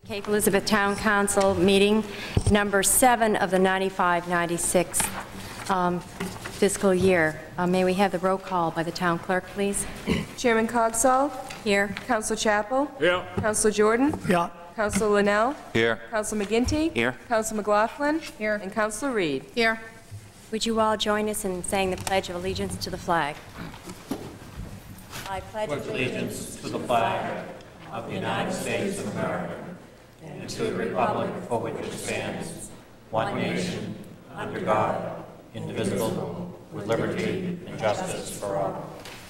Cape Elizabeth Town Council meeting number 7 of the 95-96 fiscal year. May we have the roll call by the town clerk, please? Chairman Cogsall. Here. Councilor Chapel. Here. Councilor Jordan. Yeah. Councilor Linnell. Here. Councilor McGinty. Here. Councilor McLaughlin. Here. And Councilor Reed. Here. Would you all join us in saying the Pledge of Allegiance to the flag? I pledge allegiance to the flag of the United States of America and to the republic for which it stands, one nation, under God, indivisible, with liberty and justice for all.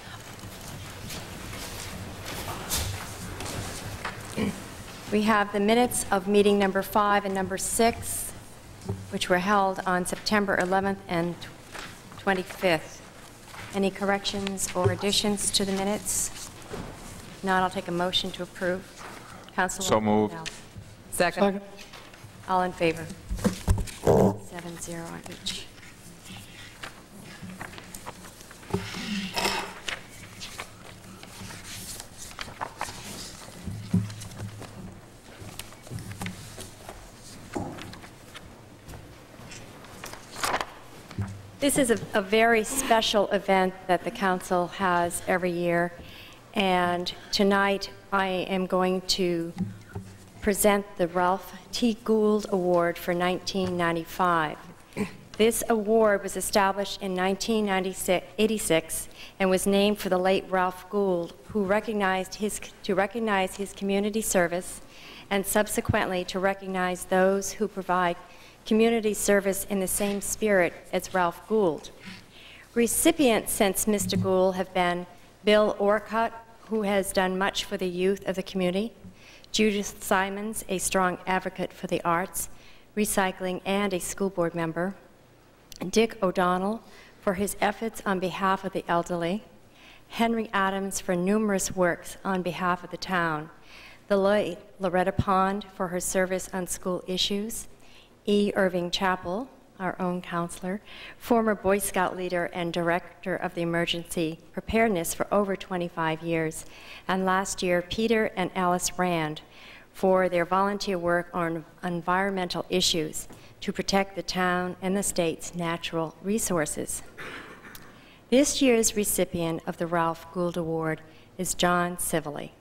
We have the minutes of meeting number 5 and number 6, which were held on September 11th and 25th. Any corrections or additions to the minutes? If not, I'll take a motion to approve. Councilor So moved. Linnell. Second. All in favor? 7-0 on each. This is a very special event that the council has every year, and tonight I am going to present the Ralph T. Gould Award for 1995. This award was established in 1986 and was named for the late Ralph Gould, who recognize his community service and subsequently to recognize those who provide community service in the same spirit as Ralph Gould. Recipients since Mr. Gould have been Bill Orcutt, who has done much for the youth of the community, Judith Simons, a strong advocate for the arts, recycling, and a school board member, Dick O'Donnell for his efforts on behalf of the elderly, Henry Adams for numerous works on behalf of the town, the late Loretta Pond for her service on school issues, E. Irving Chappell, our own counselor, former Boy Scout leader and director of the emergency preparedness for over 25 years, and last year, Peter and Alice Rand for their volunteer work on environmental issues to protect the town and the state's natural resources. This year's recipient of the Ralph Gould Award is John Civilly.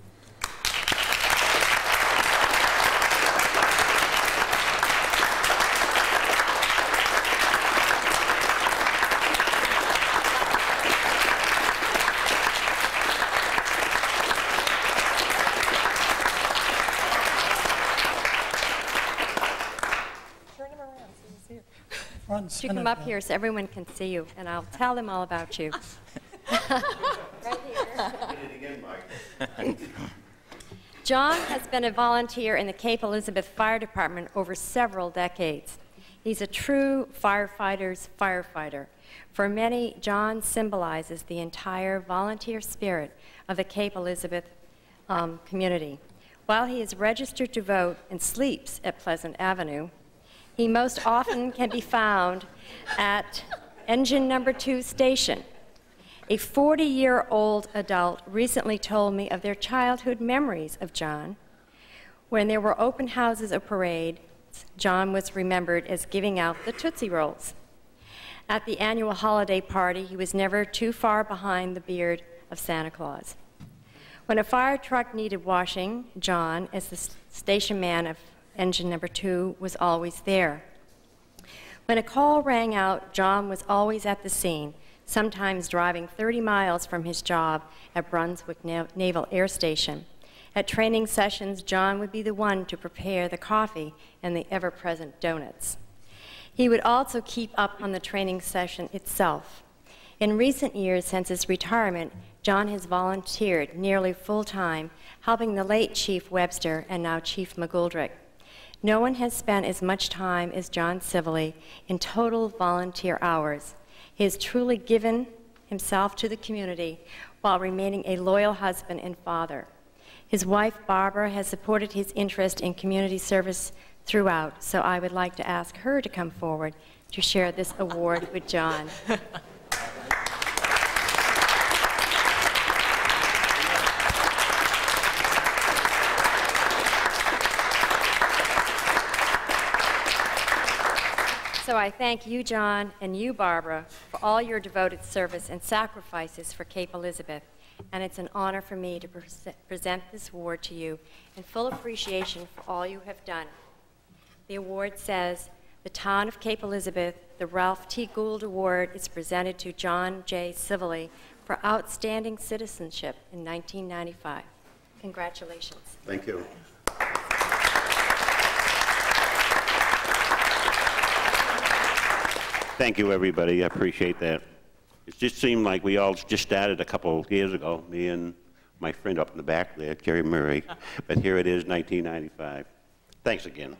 You come up here so everyone can see you, and I'll tell them all about you. Right here. John has been a volunteer in the Cape Elizabeth Fire Department over several decades. He's a true firefighter's firefighter. For many, John symbolizes the entire volunteer spirit of the Cape Elizabeth community. While he is registered to vote and sleeps at Pleasant Avenue, he most often can be found at Engine Number 2 station. A 40-year-old adult recently told me of their childhood memories of John. When there were open houses or parades, John was remembered as giving out the Tootsie Rolls. At the annual holiday party, he was never too far behind the beard of Santa Claus. When a fire truck needed washing, John, as the station man of Engine Number 2, was always there. When a call rang out, John was always at the scene, sometimes driving 30 miles from his job at Brunswick Naval Air Station. At training sessions, John would be the one to prepare the coffee and the ever-present donuts. He would also keep up on the training session itself. In recent years, since his retirement, John has volunteered nearly full-time, helping the late Chief Webster and now Chief McGoldrick. No one has spent as much time as John Civilly in total volunteer hours. He has truly given himself to the community while remaining a loyal husband and father. His wife, Barbara, has supported his interest in community service throughout, so I would like to ask her to come forward to share this award with John. So I thank you, John, and you, Barbara, for all your devoted service and sacrifices for Cape Elizabeth. And it's an honor for me to present this award to you in full appreciation for all you have done. The award says, the Town of Cape Elizabeth, the Ralph T. Gould Award is presented to John J. Civilly for outstanding citizenship in 1995. Congratulations. Thank you. Thank you, everybody. I appreciate that. It just seemed like we all just started a couple of years ago, me and my friend up in the back there, Jerry Murray. But here it is, 1995. Thanks again.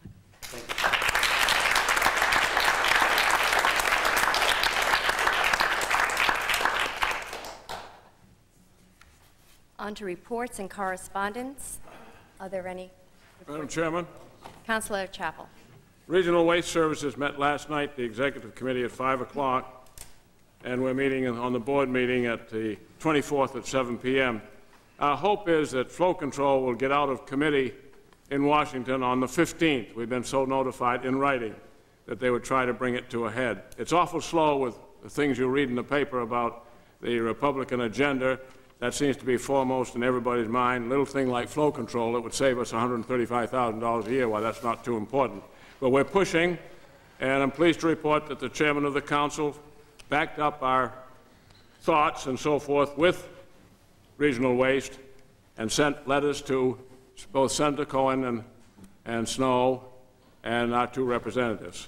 On to reports and correspondence. Are there any? Madam Chairman, Councilor Chappell. Regional Waste Services met last night, the Executive Committee, at 5 o'clock, and we're meeting on the board meeting at the 24th at 7 p.m. Our hope is that flow control will get out of committee in Washington on the 15th. We've been so notified in writing that they would try to bring it to a head. It's awful slow with the things you read in the paper about the Republican agenda. That seems to be foremost in everybody's mind. Little thing like flow control that would save us $135,000 a year. Well, that's not too important. But we're pushing, and I'm pleased to report that the chairman of the council backed up our thoughts and so forth with Regional Waste and sent letters to both Senator Cohen and Snow and our two representatives.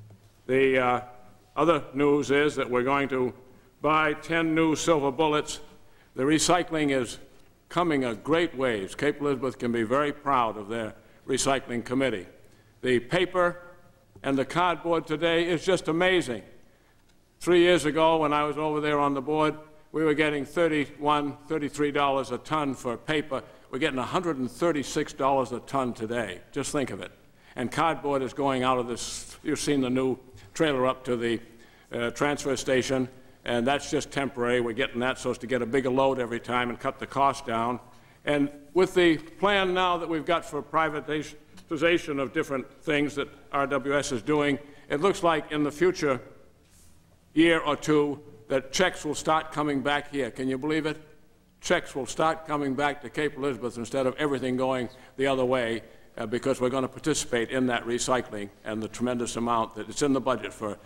The other news is that we're going to buy 10 new silver bullets. The recycling is coming a great ways. Cape Elizabeth can be very proud of their recycling committee. The paper and the cardboard today is just amazing. 3 years ago, when I was over there on the board, we were getting $31, $33 a ton for paper. We're getting $136 a ton today. Just think of it. And cardboard is going out of this. You've seen the new trailer up to the transfer station, and that's just temporary. We're getting that so as to get a bigger load every time and cut the cost down. And with the plan now that we've got for privatization of different things that RWS is doing, it looks like in the future year or two that checks will start coming back here. Can you believe it? Checks will start coming back to Cape Elizabeth instead of everything going the other way, because we're going to participate in that recycling and the tremendous amount that it's in the budget for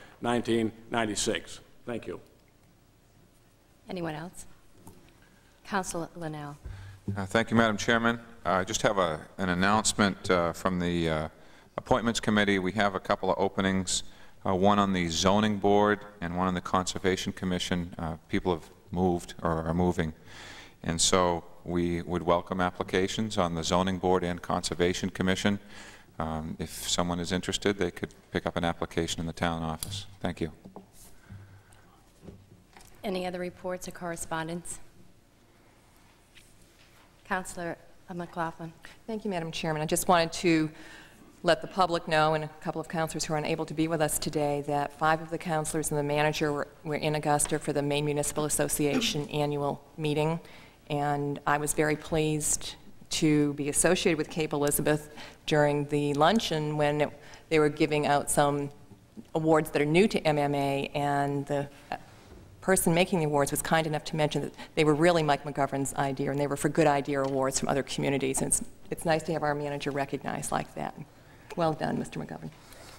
1996. Thank you. Anyone else? Councilor Linnell. Thank you, Madam Chairman. I just have an announcement from the Appointments Committee. We have a couple of openings, one on the Zoning Board and one on the Conservation Commission. People have moved or are moving, and so we would welcome applications on the Zoning Board and Conservation Commission. If someone is interested, they could pick up an application in the town office. Thank you. Any other reports or correspondence? Councilor McLaughlin. Thank you, Madam Chairman. I just wanted to let the public know, and a couple of councilors who are unable to be with us today, that 5 of the councilors and the manager were in Augusta for the Maine Municipal Association annual meeting, and I was very pleased to be associated with Cape Elizabeth during the luncheon when they were giving out some awards that are new to MMA, and the person making the awards was kind enough to mention that they were really Mike McGovern's idea, and they were for good idea awards from other communities, and it's nice to have our manager recognized like that. Well done, Mr. McGovern.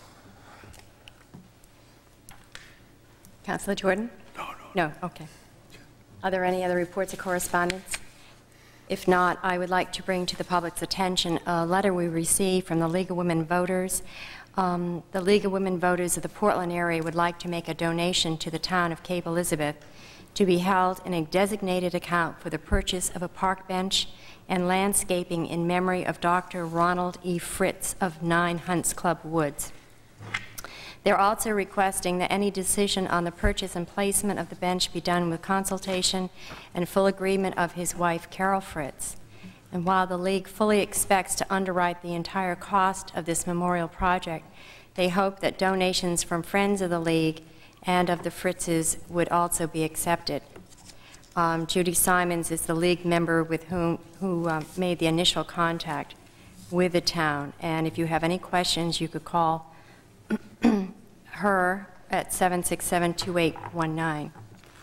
Councilor Jordan? No, okay. Are there any other reports or correspondence? If not, I would like to bring to the public's attention a letter we received from the League of Women Voters. The League of Women Voters of the Portland area would like to make a donation to the town of Cape Elizabeth to be held in a designated account for the purchase of a park bench and landscaping in memory of Dr. Ronald E. Fritz of 9 Hunts Club Woods. They're also requesting that any decision on the purchase and placement of the bench be done with consultation and full agreement of his wife, Carol Fritz. And while the League fully expects to underwrite the entire cost of this memorial project, they hope that donations from friends of the League and of the Fritzes would also be accepted. Judy Simons is the League member with who made the initial contact with the town, and if you have any questions, you could call her at 767-2819.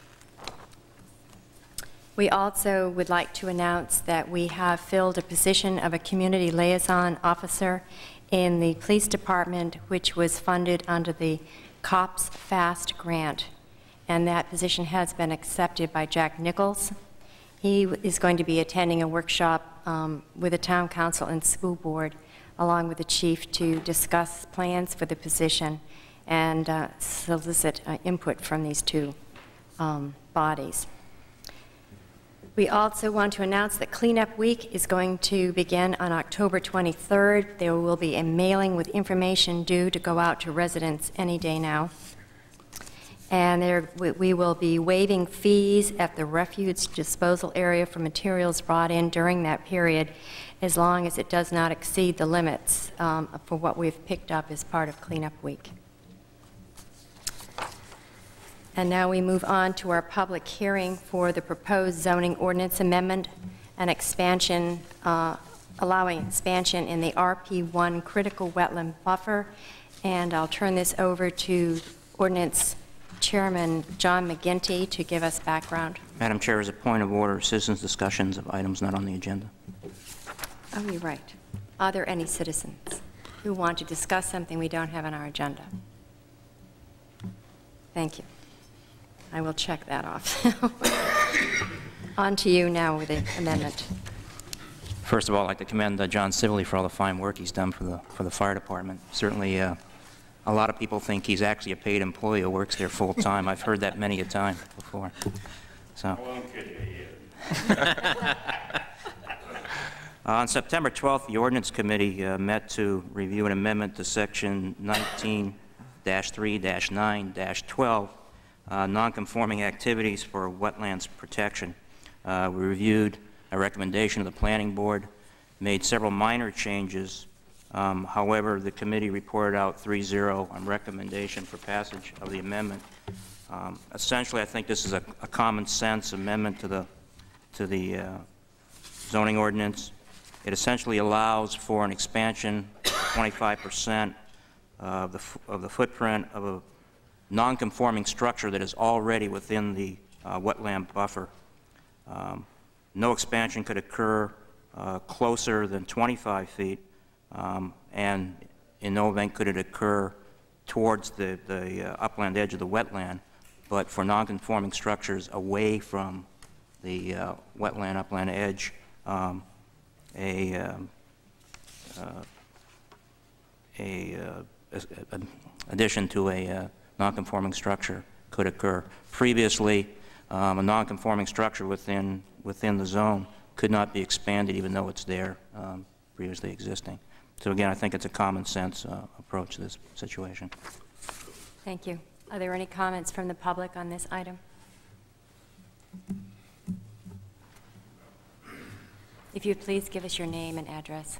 We also would like to announce that we have filled a position of a community liaison officer in the police department, which was funded under the COPS FAST grant, and that position has been accepted by Jack Nichols. He is going to be attending a workshop with the town council and school board, along with the chief, to discuss plans for the position and solicit input from these two bodies. We also want to announce that Cleanup Week is going to begin on October 23rd. There will be a mailing with information due to go out to residents any day now. And we will be waiving fees at the refuse disposal area for materials brought in during that period, as long as it does not exceed the limits for what we've picked up as part of Cleanup Week. And now we move on to our public hearing for the proposed zoning ordinance amendment and expansion, allowing expansion in the RP1 critical wetland buffer. And I'll turn this over to Ordinance Chairman John McGinty to give us background. Madam Chair, as a point of order, citizens' discussions of items not on the agenda. Oh, you're right. Are there any citizens who want to discuss something we don't have on our agenda? Thank you. I will check that off. On to you now with the amendment. First of all, I'd like to commend John Sibley for all the fine work he's done for the fire department. Certainly, a lot of people think he's actually a paid employee who works there full time. I've heard that many a time before. So. I won't kid you yet. On September 12th, the Ordinance Committee met to review an amendment to Section 19-3-9-12. Non-conforming activities for wetlands protection. We reviewed a recommendation of the Planning Board, made several minor changes. However, the committee reported out 3-0 on recommendation for passage of the amendment. Essentially, I think this is a common sense amendment to the zoning ordinance. It essentially allows for an expansion of 25% of the footprint of a non-conforming structure that is already within the wetland buffer. No expansion could occur closer than 25 feet, and in no event could it occur towards the upland edge of the wetland, but for non-conforming structures away from the wetland upland edge, addition to a non-conforming structure could occur. Previously, a non-conforming structure within the zone could not be expanded even though it's there, previously existing. So again, I think it's a common sense approach to this situation. Thank you. Are there any comments from the public on this item? If you'd please give us your name and address.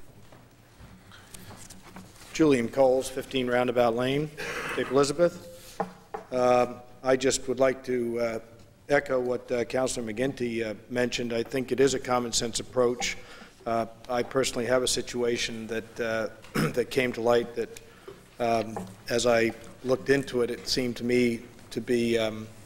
Julian Coles, 15 Roundabout Lane, Cape Elizabeth. I just would like to echo what Councilor McGinty mentioned. I think it is a common sense approach. I personally have a situation that that came to light that, as I looked into it, it seemed to me to be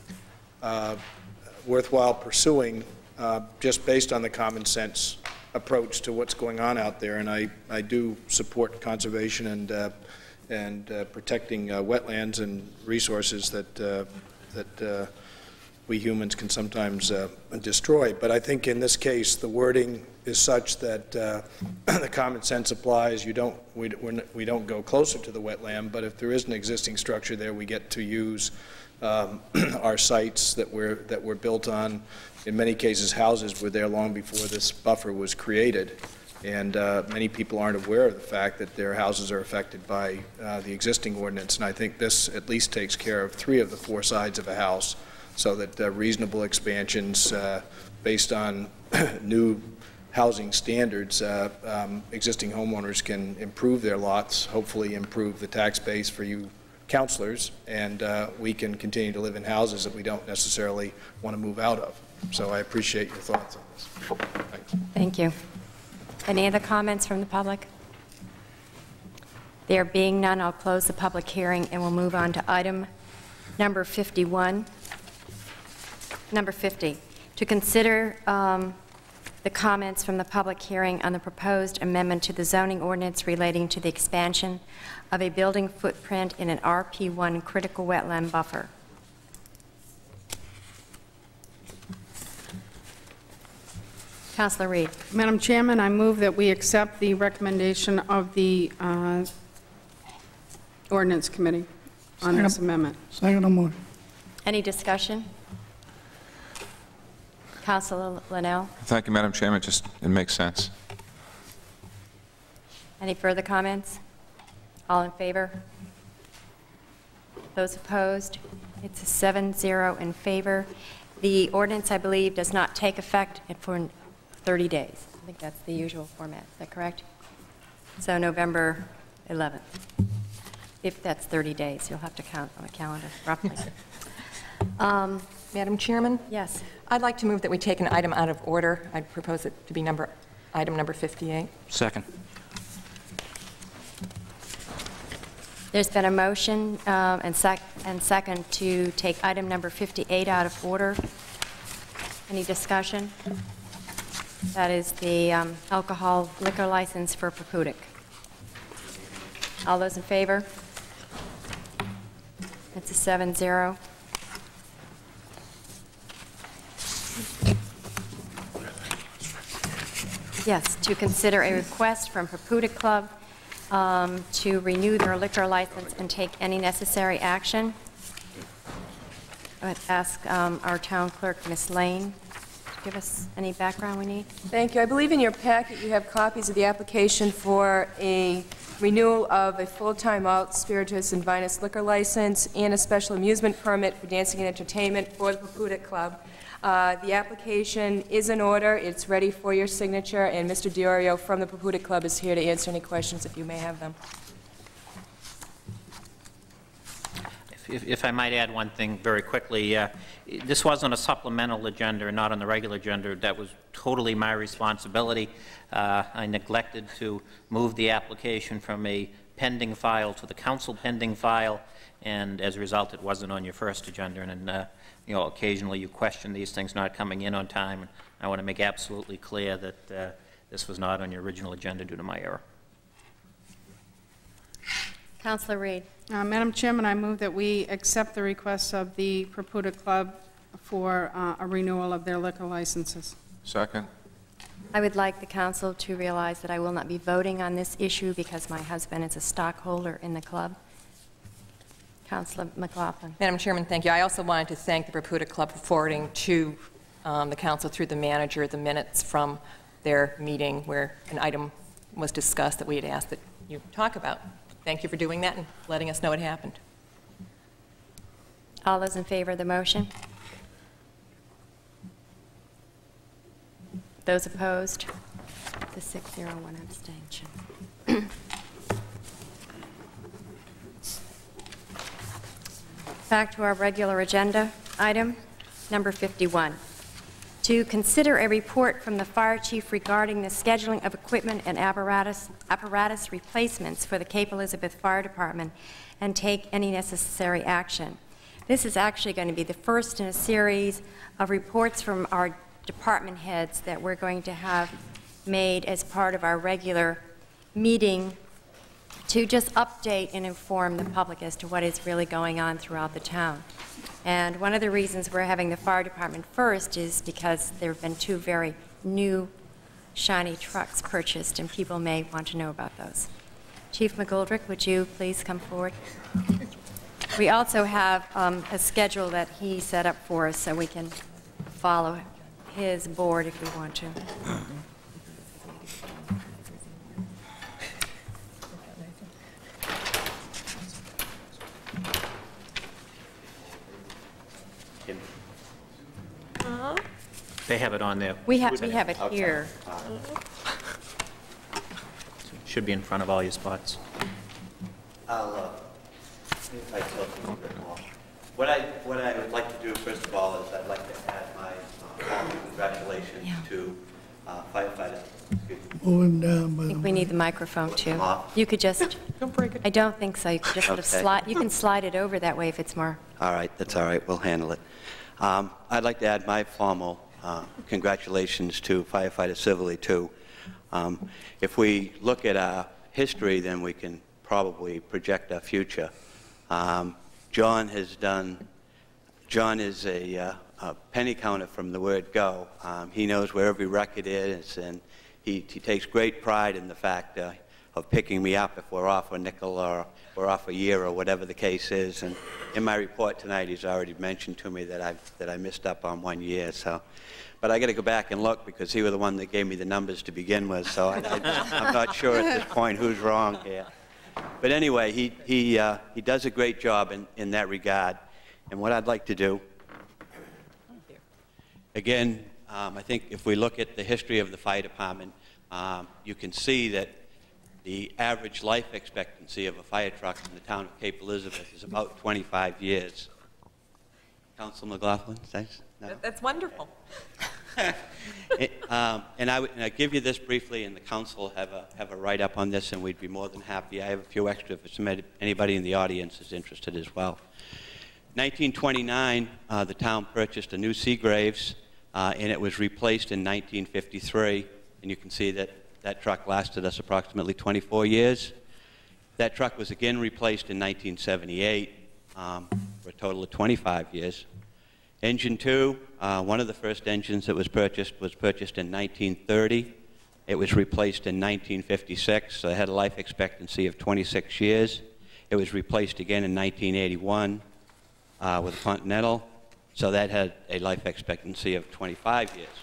worthwhile pursuing, just based on the common sense approach to what's going on out there. And I do support conservation and protecting wetlands and resources that we humans can sometimes destroy. But I think in this case, the wording is such that the common sense applies. We don't go closer to the wetland, but if there is an existing structure there, we get to use our sites that we're built on. In many cases, houses were there long before this buffer was created. And many people aren't aware of the fact that their houses are affected by the existing ordinance. And I think this at least takes care of 3 of the 4 sides of a house, so that reasonable expansions based on new housing standards, existing homeowners can improve their lots, hopefully improve the tax base for you counselors, and we can continue to live in houses that we don't necessarily want to move out of. So I appreciate your thoughts on this. Thanks. Thank you. Any other comments from the public? There being none, I'll close the public hearing and we'll move on to item number 51. Number 50, to consider the comments from the public hearing on the proposed amendment to the zoning ordinance relating to the expansion of a building footprint in an RP1 critical wetland buffer. Councilor Reed. Madam Chairman, I move that we accept the recommendation of the Ordinance Committee on this amendment. Second motion. Any discussion? Councilor Linnell. Thank you, Madam Chairman. It makes sense. Any further comments? All in favor? Those opposed? It's a 7-0 in favor. The ordinance, I believe, does not take effect for 30 days. I think that's the usual format. Is that correct? So November 11th. If that's 30 days, you'll have to count on a calendar, roughly. Madam Chairman? Yes. I'd like to move that we take an item out of order. I'd propose it to be item number 58. Second. There's been a motion and second to take item number 58 out of order. Any discussion? That is the alcohol liquor license for Papudik. All those in favor? It's a 7-0. Yes, to consider a request from Papudik Club to renew their liquor license and take any necessary action. I would ask our town clerk, Ms. Lane, to give us any background we need. Thank you. I believe in your packet you have copies of the application for a renewal of a full-time malt, spirituous, and vinous liquor license and a special amusement permit for dancing and entertainment for the Papudik Club. The application is in order. It's ready for your signature, and Mr. Diorio from the Papudik Club is here to answer any questions if you may have them. If I might add one thing very quickly, this was on a supplemental agenda, not on the regular agenda. That was totally my responsibility. I neglected to move the application from a pending file to the council pending file, and as a result, it wasn't on your first agenda. And you know, occasionally you question these things not coming in on time. And I want to make absolutely clear that this was not on your original agenda due to my error. Councilor Reed. Madam Chairman, I move that we accept the requests of the Papudik Club for a renewal of their liquor licenses. Second. I would like the council to realize that I will not be voting on this issue because my husband is a stockholder in the club. Councilor McLaughlin. Madam Chairman, thank you. I also wanted to thank the Papudik Club for forwarding to the council through the manager the minutes from their meeting where an item was discussed that we had asked that you talk about. Thank you for doing that and letting us know it happened. All those in favor of the motion? Those opposed? The 6-0, 1 abstention. Back to our regular agenda item, number 51. To consider a report from the fire chief regarding the scheduling of equipment and apparatus replacements for the Cape Elizabeth Fire Department and take any necessary action. This is actually going to be the first in a series of reports from our department heads that we're going to have made as part of our regular meeting to just update and inform the public as to what is really going on throughout the town. And one of the reasons we're having the fire department first is because there have been 2 very new, shiny trucks purchased, and people may want to know about those. Chief McGoldrick, would you please come forward? We also have a schedule that he set up for us so we can follow his board if we want to. They have it on there. We have it here. Should be in front of all your spots. I'll see if I tell you a little bit more. What I would like to do, first of all, is I'd like to add my congratulations to firefighters, moving down by I the think we need the microphone too. You could just, Don't break it. I don't think so. You could just sort of Okay. slide, you can slide it over that way if it's more. All right, that's all right. We'll handle it. I'd like to add my formal congratulations to firefighter Civilly, too. If we look at our history, then we can probably project our future. John is a penny counter from the word go. He knows where every record is, and he takes great pride in the fact of picking me up if we're off a nickel or we're off a year or whatever the case is. And in my report tonight, he's already mentioned to me that I missed up on 1 year. So, but I got to go back and look because he was the one that gave me the numbers to begin with. So I'm not sure at this point who's wrong here. But anyway, he does a great job in that regard. And what I'd like to do, again, I think if we look at the history of the fire department, you can see that the average life expectancy of a fire truck in the town of Cape Elizabeth is about 25 years. Council McLaughlin, thanks. No? That's wonderful. And I give you this briefly, and the council have a write-up on this, and we'd be more than happy. I have a few extra if anybody in the audience is interested as well. 1929, the town purchased a new Seagraves, and it was replaced in 1953. And you can see that that truck lasted us approximately 24 years. That truck was again replaced in 1978 for a total of 25 years. Engine 2, one of the first engines that was purchased in 1930. It was replaced in 1956, so it had a life expectancy of 26 years. It was replaced again in 1981 with a Continental, so that had a life expectancy of 25 years.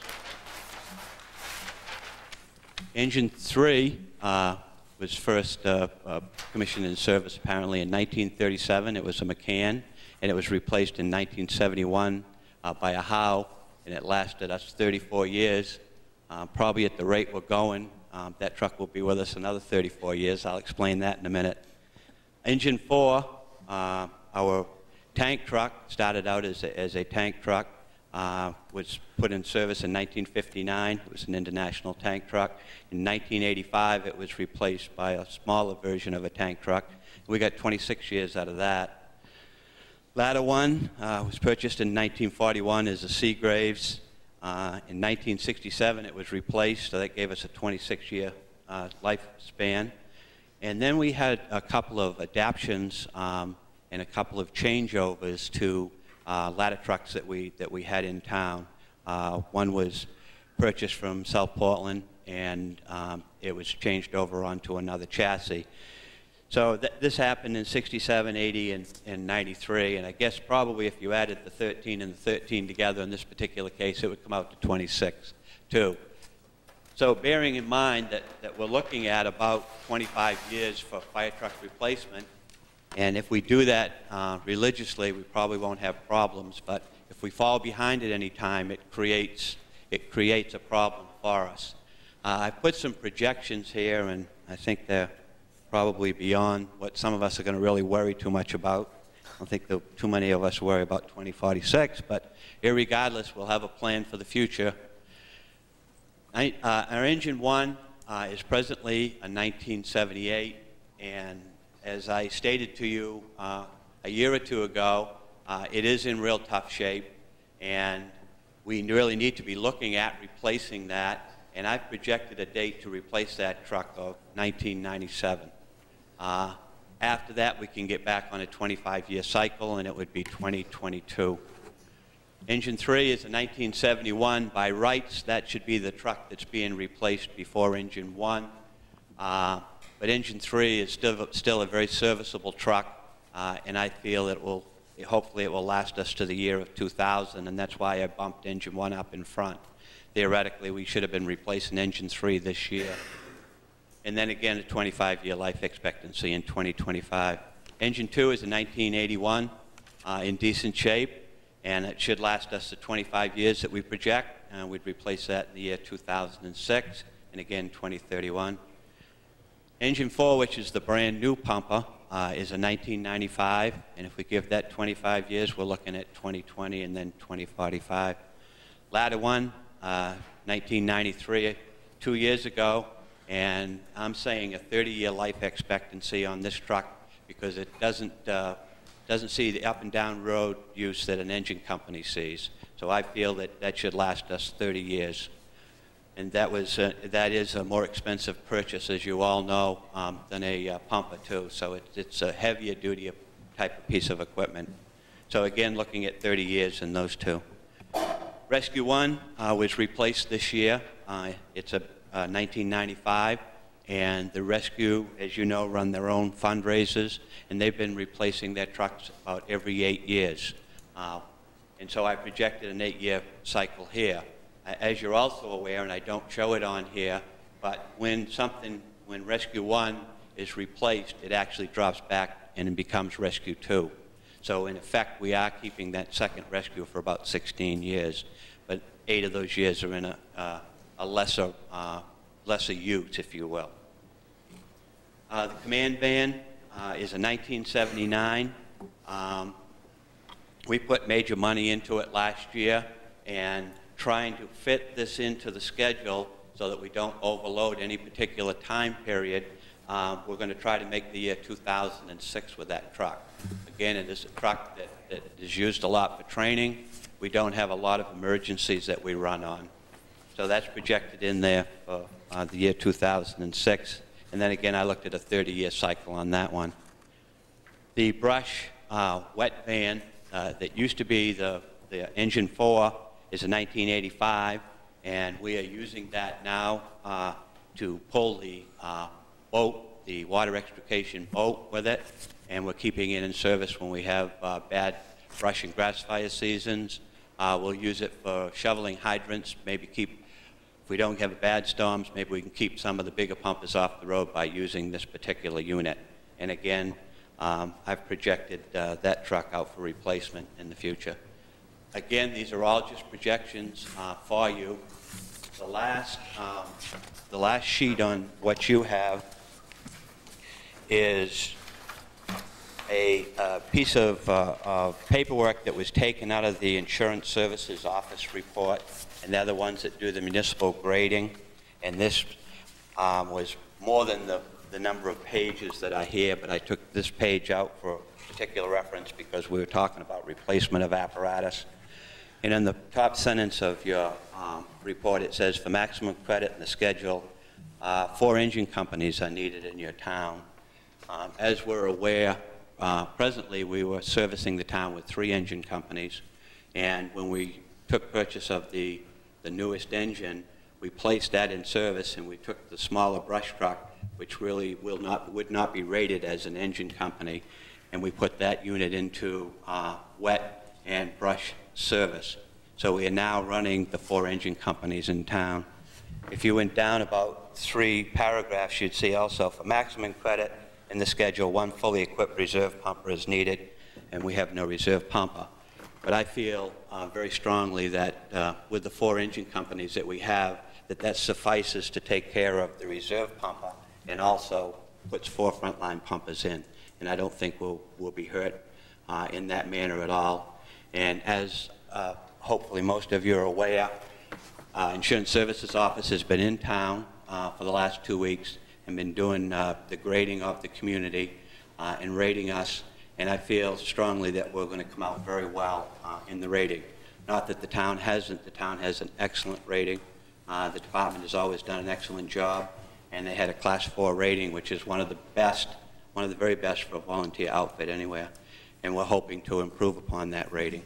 Engine 3 was first commissioned in service apparently in 1937. It was a McCann, and it was replaced in 1971 by a Howe, and it lasted us 34 years. Probably at the rate we're going, that truck will be with us another 34 years. I'll explain that in a minute. Engine 4, our tank truck, started out as a tank truck, was put in service in 1959. It was an international tank truck. In 1985, it was replaced by a smaller version of a tank truck. We got 26 years out of that. Ladder 1 was purchased in 1941 as a Seagraves. In 1967, it was replaced, so that gave us a 26-year lifespan. And then we had a couple of adaptions and a couple of changeovers to ladder trucks that we had in town. One was purchased from South Portland, and it was changed over onto another chassis. So this happened in 67, 80, and 93, and I guess probably if you added the 13 and the 13 together in this particular case, it would come out to 26, too. So bearing in mind that we're looking at about 25 years for fire truck replacement, and if we do that religiously, we probably won't have problems. But if we fall behind at any time, it creates a problem for us. I put some projections here, and I think they're probably beyond what some of us are going to really worry too much about. I don't think too many of us worry about 2046, but irregardless, we'll have a plan for the future. Our Engine 1 is presently a 1978, and as I stated to you a year or two ago, it is in real tough shape, and we really need to be looking at replacing that, and I've projected a date to replace that truck of 1997. After that, we can get back on a 25-year cycle, and it would be 2022. Engine 3 is a 1971. By rights, that should be the truck that's being replaced before Engine 1. But Engine 3 is still a very serviceable truck, and I feel hopefully it will last us to the year of 2000, and that's why I bumped Engine 1 up in front. Theoretically, we should have been replacing Engine 3 this year. And then again, a 25-year life expectancy in 2025. Engine 2 is a 1981, in decent shape, and it should last us the 25 years that we project. We'd replace that in the year 2006, and again, 2031. Engine 4, which is the brand new pumper, is a 1995, and if we give that 25 years, we're looking at 2020 and then 2045. Ladder 1, 1993, 2 years ago, And I'm saying a 30-year life expectancy on this truck because it doesn't see the up and down road use that an engine company sees. So I feel that that should last us 30 years. And that is a more expensive purchase, as you all know, than a pumper too. So it's a heavier duty type of piece of equipment. So again, looking at 30 years in those two. Rescue 1 was replaced this year. It's a 1995, and the Rescue, as you know, run their own fundraisers, and they've been replacing their trucks about every 8 years. And so I projected an 8-year cycle here. As you're also aware, and I don't show it on here, but when Rescue 1 is replaced, it actually drops back and it becomes Rescue 2. So in effect, we are keeping that second Rescue for about 16 years, but 8 of those years are in a lesser use, if you will. The command van is a 1979. We put major money into it last year, and trying to fit this into the schedule so that we don't overload any particular time period, we're going to try to make the year 2006 with that truck. Again, it is a truck that is used a lot for training. We don't have a lot of emergencies that we run on. So that's projected in there for the year 2006. And then again, I looked at a 30-year cycle on that one. The brush wet van that used to be the engine 4 is a 1985, and we are using that now to pull the boat, the water extrication boat with it, and we're keeping it in service when we have bad brush and grass fire seasons. We'll use it for shoveling hydrants, maybe if we don't have bad storms, maybe we can keep some of the bigger pumpers off the road by using this particular unit. And again, I've projected that truck out for replacement in the future. Again, these are all just projections for you. The last sheet on what you have is a piece of paperwork that was taken out of the Insurance Services Office report, and they're the ones that do the municipal grading. And this was more than the number of pages that are here, but I took this page out for particular reference because we were talking about replacement of apparatus. And in the top sentence of your report, it says, for maximum credit in the schedule, 4 engine companies are needed in your town. As we're aware, presently we were servicing the town with 3 engine companies, and when we took purchase of the newest engine, we placed that in service, and we took the smaller brush truck, which really would not be rated as an engine company, and we put that unit into wet and brush service. So we are now running the 4 engine companies in town. If you went down about 3 paragraphs, you'd see also for maximum credit in the schedule, 1 fully equipped reserve pumper is needed, and we have no reserve pumper. But I feel very strongly that with the 4 engine companies that we have, that suffices to take care of the reserve pumper and also puts 4 frontline pumpers in. And I don't think we'll be hurt in that manner at all. And as hopefully most of you are aware, Insurance Services Office has been in town for the last 2 weeks and been doing the grading of the community and rating us. And I feel strongly that we're going to come out very well in the rating. Not that the town hasn't. The town has an excellent rating. The department has always done an excellent job, and they had a Class 4 rating, which is one of the very best for a volunteer outfit anywhere. And we're hoping to improve upon that rating.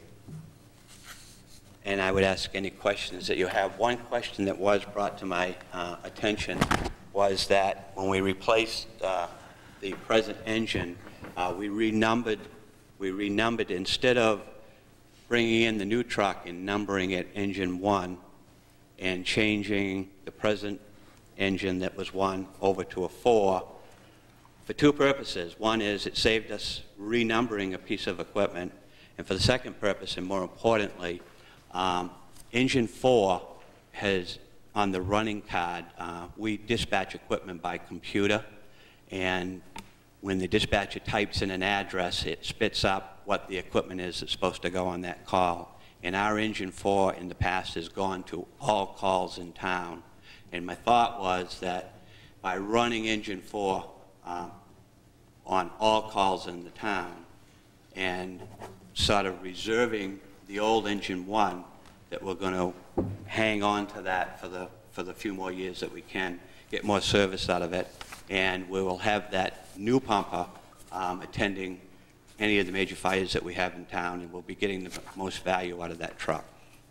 And I would ask any questions that you have. One question that was brought to my attention was that when we replaced the present engine, we renumbered instead of bringing in the new truck and numbering it engine 1 and changing the present engine that was 1 over to a 4 for 2 purposes. One is it saved us renumbering a piece of equipment, and for the second purpose, and more importantly, engine 4 has on the running card, we dispatch equipment by computer, and when the dispatcher types in an address, it spits up what the equipment is that's supposed to go on that call. And our engine 4 in the past has gone to all calls in town. And my thought was that by running Engine 4 on all calls in the town and sort of reserving the old Engine 1, that we're going to hang on to that for the few more years that we can, get more service out of it, and we will have that new pumper attending any of the major fires that we have in town, and we'll be getting the most value out of that truck.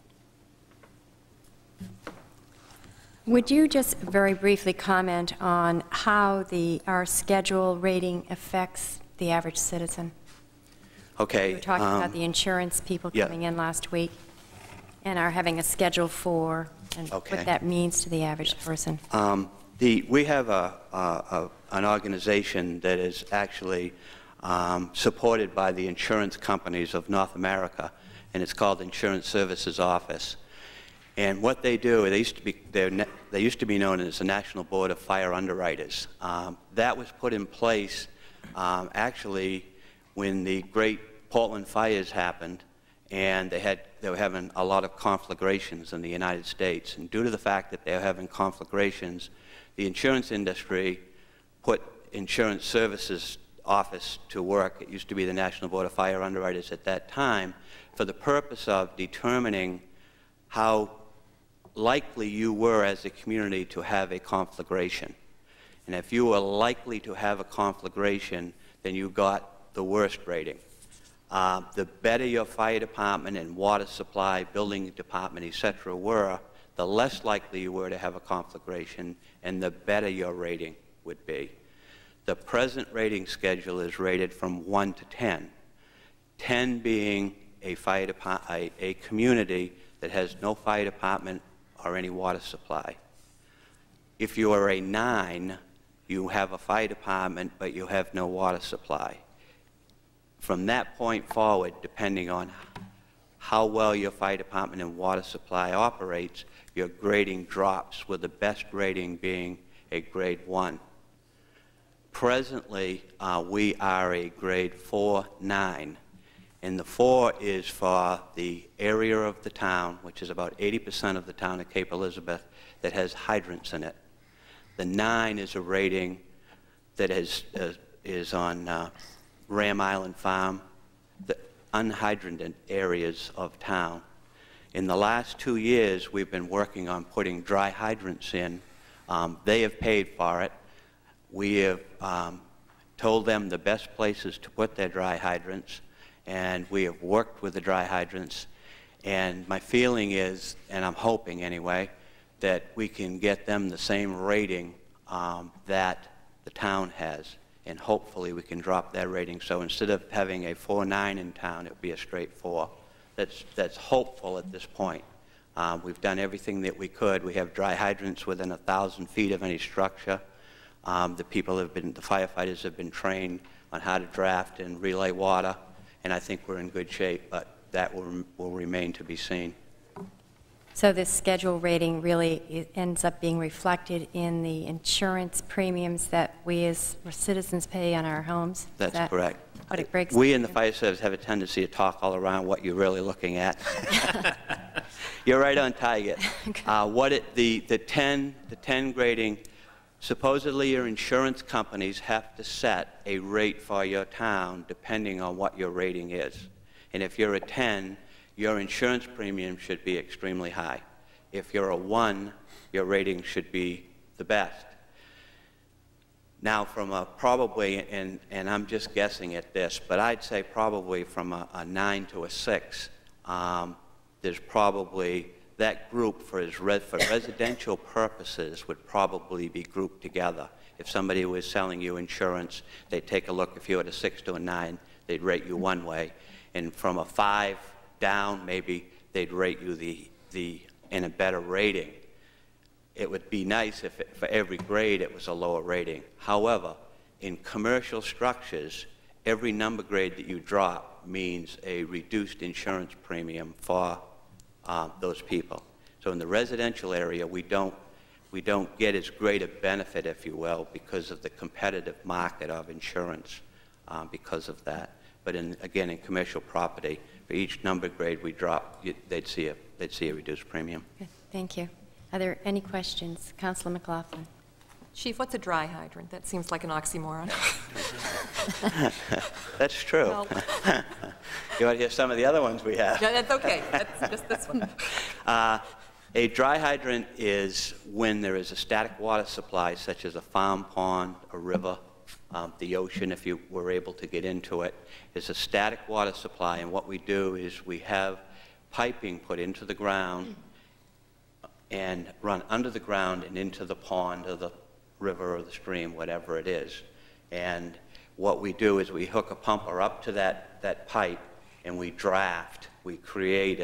Would you just very briefly comment on how our schedule rating affects the average citizen? Okay. We were talking about the insurance people coming in last week and are having a Schedule 4 and what that means to the average person. We have an organization that is actually supported by the insurance companies of North America, and it's called Insurance Services Office. And what they do, they used to be known as the National Board of Fire Underwriters. That was put in place actually when the great Portland fires happened, and they were having a lot of conflagrations in the United States. And due to the fact that they were having conflagrations, the insurance industry put Insurance Services Office to work. It used to be the National Board of Fire Underwriters at that time, for the purpose of determining how likely you were as a community to have a conflagration. And if you were likely to have a conflagration, then you got the worst rating. The better your fire department and water supply, building department, etc. were, the less likely you were to have a conflagration, and the better your rating would be. The present rating schedule is rated from 1 to 10, 10 being a community that has no fire department or any water supply. If you are a 9, you have a fire department, but you have no water supply. From that point forward, depending on how well your fire department and water supply operates, your grading drops, with the best rating being a grade 1. Presently, we are a grade 4-9. And the 4 is for the area of the town, which is about 80% of the town of Cape Elizabeth, that has hydrants in it. The 9 is a rating that is on Ram Island Farm, the unhydrated areas of town. In the last 2 years, we've been working on putting dry hydrants in. They have paid for it. We have told them the best places to put their dry hydrants, and we have worked with the dry hydrants. And my feeling is, and I'm hoping anyway, that we can get them the same rating that the town has. And hopefully we can drop that rating. So instead of having a 4-9 in town, it would be a straight 4. That's hopeful at this point. We've done everything that we could. We have dry hydrants within 1,000 feet of any structure. The firefighters have been trained on how to draft and relay water, and I think we're in good shape, but that will remain to be seen. So this schedule rating really ends up being reflected in the insurance premiums that we as citizens pay on our homes? That's correct. What it breaks we in the fire service have a tendency to talk all around what you're really looking at. You're right on target. The 10 grading, supposedly your insurance companies have to set a rate for your town depending on what your rating is. And if you're a 10, your insurance premium should be extremely high. If you're a 1, your rating should be the best. Now, from a probably, and I'm just guessing at this, but I'd say probably from a 9 to a 6, there's probably that group for residential purposes would probably be grouped together. If somebody was selling you insurance, they'd take a look. If you had a 6 to a 9, they'd rate you one way. And from a 5 down, maybe they'd rate you in a better rating. It would be nice if for every grade it was a lower rating. However, in commercial structures, every number grade that you drop means a reduced insurance premium for those people. So in the residential area, we don't get as great a benefit, if you will, because of the competitive market of insurance because of that. But again, in commercial property, for each number grade we drop, they'd see a reduced premium. Good. Thank you. Are there any questions? Councilor McLaughlin. Chief, what's a dry hydrant? That seems like an oxymoron. That's true. Well- You want to hear some of the other ones we have? No, that's okay. That's just this one. A dry hydrant is when there is a static water supply, such as a farm pond, a river, the ocean, if you were able to get into it. It's a static water supply, and what we do is we have piping put into the ground and run under the ground and into the pond or the river or the stream, whatever it is. And what we do is we hook a pumper up to that pipe, and we draft. We create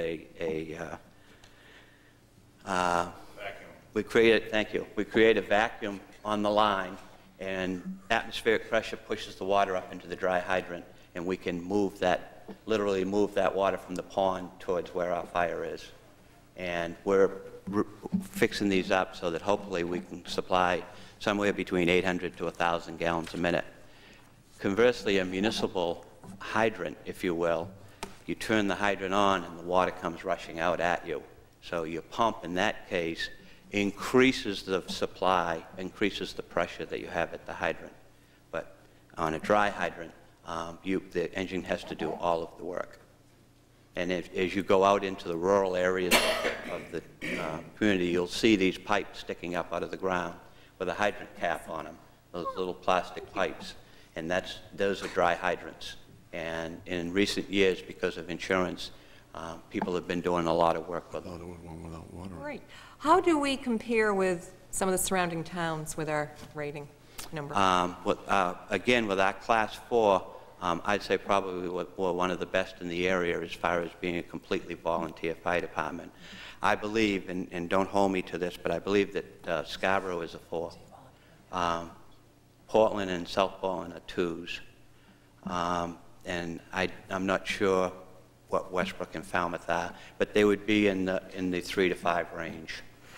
we create a vacuum on the line, and atmospheric pressure pushes the water up into the dry hydrant, and we can literally move that water from the pond towards where our fire is. And we're fixing these up so that hopefully we can supply somewhere between 800 to 1,000 gallons a minute. Conversely, a municipal hydrant, if you will, you turn the hydrant on and the water comes rushing out at you. So your pump, in that case, increases the supply, increases the pressure that you have at the hydrant. But on a dry hydrant, the engine has to do all of the work. And as you go out into the rural areas of the community, you'll see these pipes sticking up out of the ground with a hydrant cap on them, those little plastic pipes. And those are dry hydrants. And in recent years, because of insurance, people have been doing a lot of work with them. Great. How do we compare with some of the surrounding towns with our rating number? Again, with our Class 4, I'd say probably we're one of the best in the area as far as being a completely volunteer fire department. I believe, and don't hold me to this, but I believe that Scarborough is a 4. Portland and South Portland are 2s. And I'm not sure what Westbrook and Falmouth are, but they would be in the 3 to 5 range.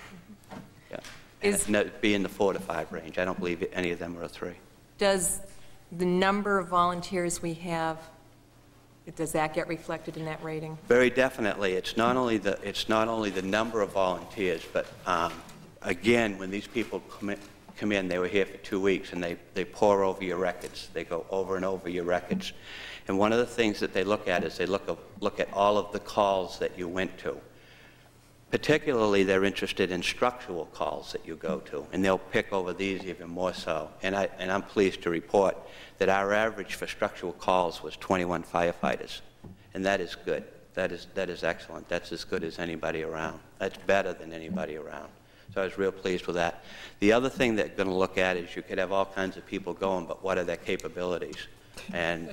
Yeah. Be in the 4 to 5 range. I don't believe any of them are a 3. Does the number of volunteers we have, does that get reflected in that rating? Very definitely. It's not only the number of volunteers, but again, when these people come in, they were here for 2 weeks, and they pore over your records. They go over and over your records. And one of the things that they look at is they look at all of the calls that you went to. Particularly, they're interested in structural calls that you go to, and they'll pick over these even more so. And I'm pleased to report that our average for structural calls was 21 firefighters, and that is good. That is excellent. That's as good as anybody around. That's better than anybody around. So I was real pleased with that. The other thing that we're going to look at is you could have all kinds of people going, but what are their capabilities? And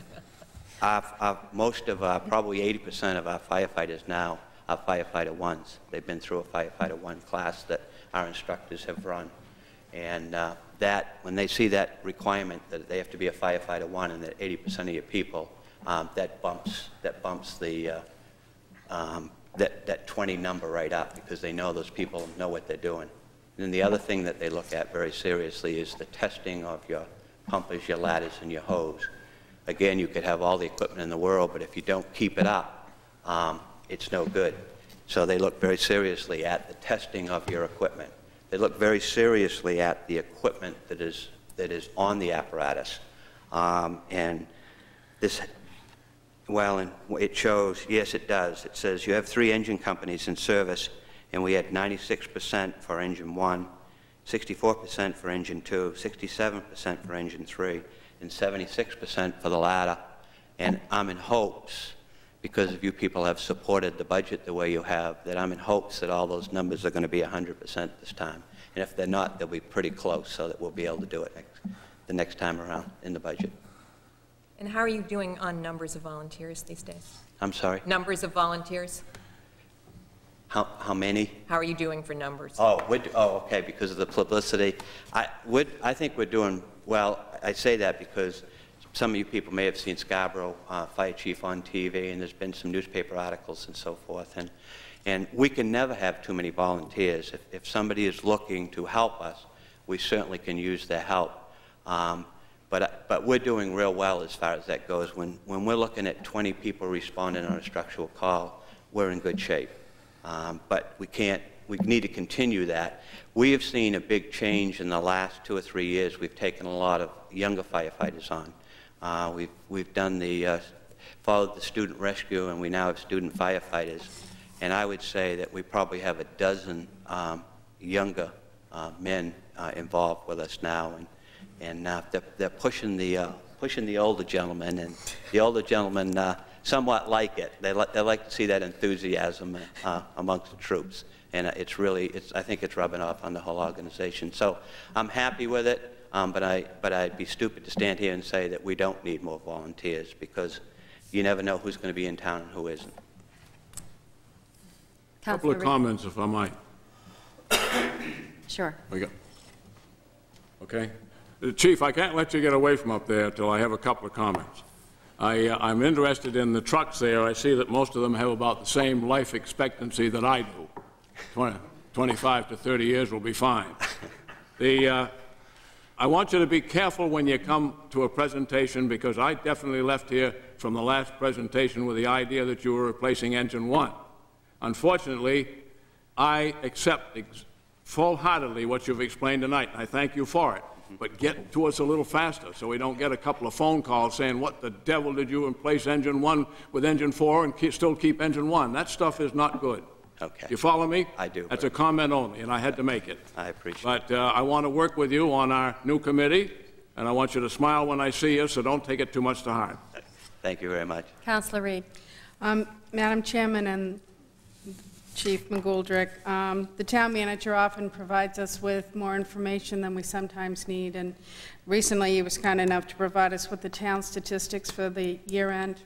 most of probably 80% of our firefighters now are firefighter 1s. They've been through a firefighter 1 class that our instructors have run. And when they see that requirement that they have to be a firefighter 1 and that 80% of your people, that bumps the that 20 number right up, because they know those people know what they're doing. And then the other thing that they look at very seriously is the testing of your pumpers, your ladders, and your hose. Again, you could have all the equipment in the world, but if you don't keep it up, it's no good. So they look very seriously at the testing of your equipment. They look very seriously at the equipment that is on the apparatus. And this, well, and it shows, yes, it does. It says you have 3 engine companies in service, and we had 96% for engine 1, 64% for engine 2, 67% for engine 3, and 76% for the ladder. And I'm in hopes, because of you people have supported the budget the way you have, that I'm in hopes that all those numbers are going to be 100% this time. And if they're not, they'll be pretty close, so that we'll be able to do it the next time around in the budget. And how are you doing on numbers of volunteers these days? I'm sorry? Numbers of volunteers? How many? How are you doing for numbers? Oh, okay, because of the publicity. I think we're doing well. I say that because some of you people may have seen Scarborough Fire Chief on TV, and there's been some newspaper articles and so forth. And we can never have too many volunteers. If somebody is looking to help us, we certainly can use their help. But we're doing real well as far as that goes. When we're looking at 20 people responding on a structural call, we're in good shape. But we can't we need to continue that. We have seen a big change in the last 2 or 3 years. We've taken a lot of younger firefighters on. We've done followed the student rescue, and we now have student firefighters. And I would say that we probably have a dozen younger men involved with us now, and they're pushing the older gentlemen, and the older gentlemen somewhat like it. They like to see that enthusiasm amongst the troops, and I think it's rubbing off on the whole organization. So I'm happy with it, but I'd be stupid to stand here and say that we don't need more volunteers, because you never know who's going to be in town and who isn't. A couple of comments, if I might. Sure. We go. Okay. Chief, I can't let you get away from up there until I have a couple of comments. I'm interested in the trucks there. I see that most of them have about the same life expectancy that I do. 25 to 30 years will be fine. I want you to be careful when you come to a presentation, because I definitely left here from the last presentation with the idea that you were replacing engine 1. Unfortunately, I accept full-heartedly what you've explained tonight, and I thank you for it. But get to us a little faster so we don't get a couple of phone calls saying, what the devil did you replace engine 1 with engine 4 and still keep engine 1? That stuff is not good. Okay. You follow me? I do. That's a comment only, and I had to make it. I appreciate it. But I want to work with you on our new committee, and I want you to smile when I see you, so don't take it too much to heart. Thank you very much. Councilor Reed. Madam Chairman and Chief McGoldrick, the town manager often provides us with more information than we sometimes need, and recently he was kind enough to provide us with the town statistics for the year-end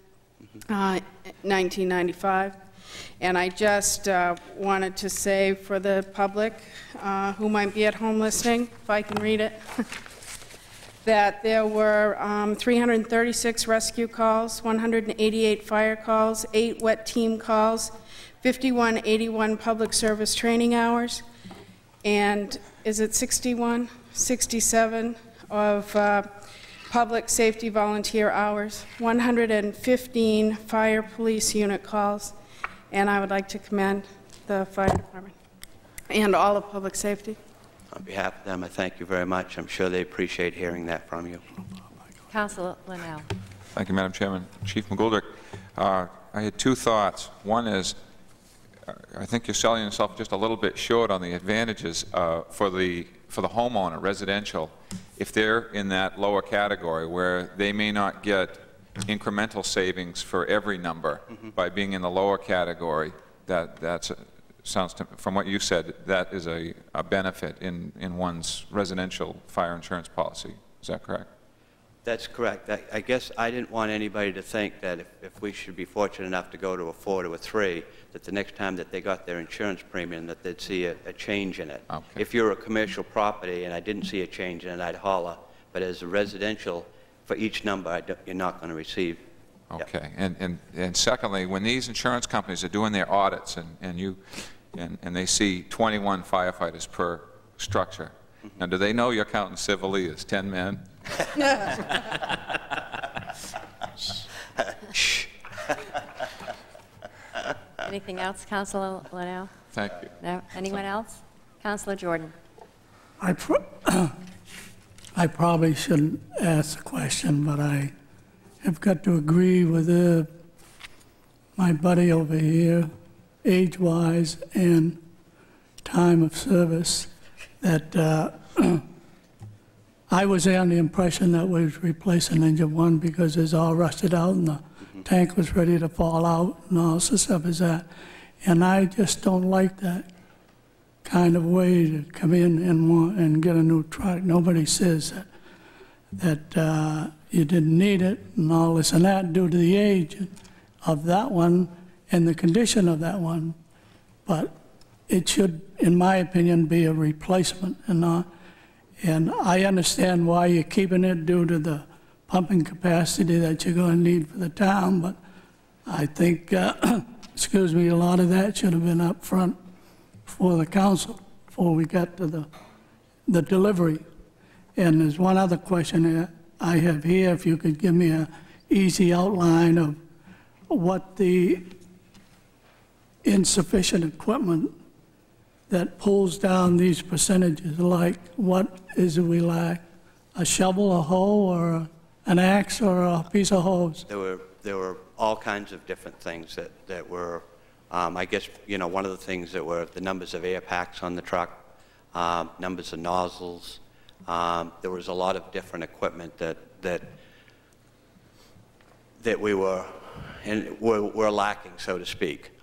1995. And I just wanted to say for the public who might be at home listening, if I can read it, that there were 336 rescue calls, 188 fire calls, 8 wet team calls, 5181 public service training hours, and is it 61? 67 of public safety volunteer hours, 115 fire police unit calls, and I would like to commend the fire department and all of public safety. On behalf of them, I thank you very much. I'm sure they appreciate hearing that from you. Councilor Linnell. Thank you, Madam Chairman. Chief McGoldrick, I had 2 thoughts. One is, I think you're selling yourself just a little bit short on the advantages for the homeowner, residential, if they're in that lower category where they may not get incremental savings for every number by being in the lower category. That sounds to, from what you said, that is a benefit in one's residential fire insurance policy. Is that correct? That's correct. I guess I didn't want anybody to think that if we should be fortunate enough to go to a 4 to a 3, that the next time that they got their insurance premium that they'd see a change in it. Okay. If you're a commercial property and I didn't see a change in it, I'd holler. But as a residential, for each number, you're not going to receive. Okay. Yep. And secondly, when these insurance companies are doing their audits and they see 21 firefighters per structure, now do they know you're counting civilly as 10 men? Anything else, Councilor Linnell? Thank you. No? Anyone else? Councilor Jordan. I probably shouldn't ask the question, but I have got to agree with my buddy over here, age-wise and time of service, that I was under the impression that we was replacing engine 1 because it's all rusted out and the tank was ready to fall out and all this stuff as that. And I just don't like that kind of way to come in and get a new truck. Nobody says that you didn't need it and all this and that due to the age of that one and the condition of that one. But it should, in my opinion, be a replacement and not. And I understand why you're keeping it due to the pumping capacity that you're going to need for the town, but I think, excuse me, a lot of that should have been up front for the council before we got to the delivery. And there's one other question I have here, if you could give me an easy outline of what the insufficient equipment that pulls down these percentages? Like, what is it we lack? A shovel, a hoe, or an axe, or a piece of hose? There were all kinds of different things that were, I guess, you know, one of the things that were the numbers of air packs on the truck, numbers of nozzles. There was a lot of different equipment that we were lacking, so to speak.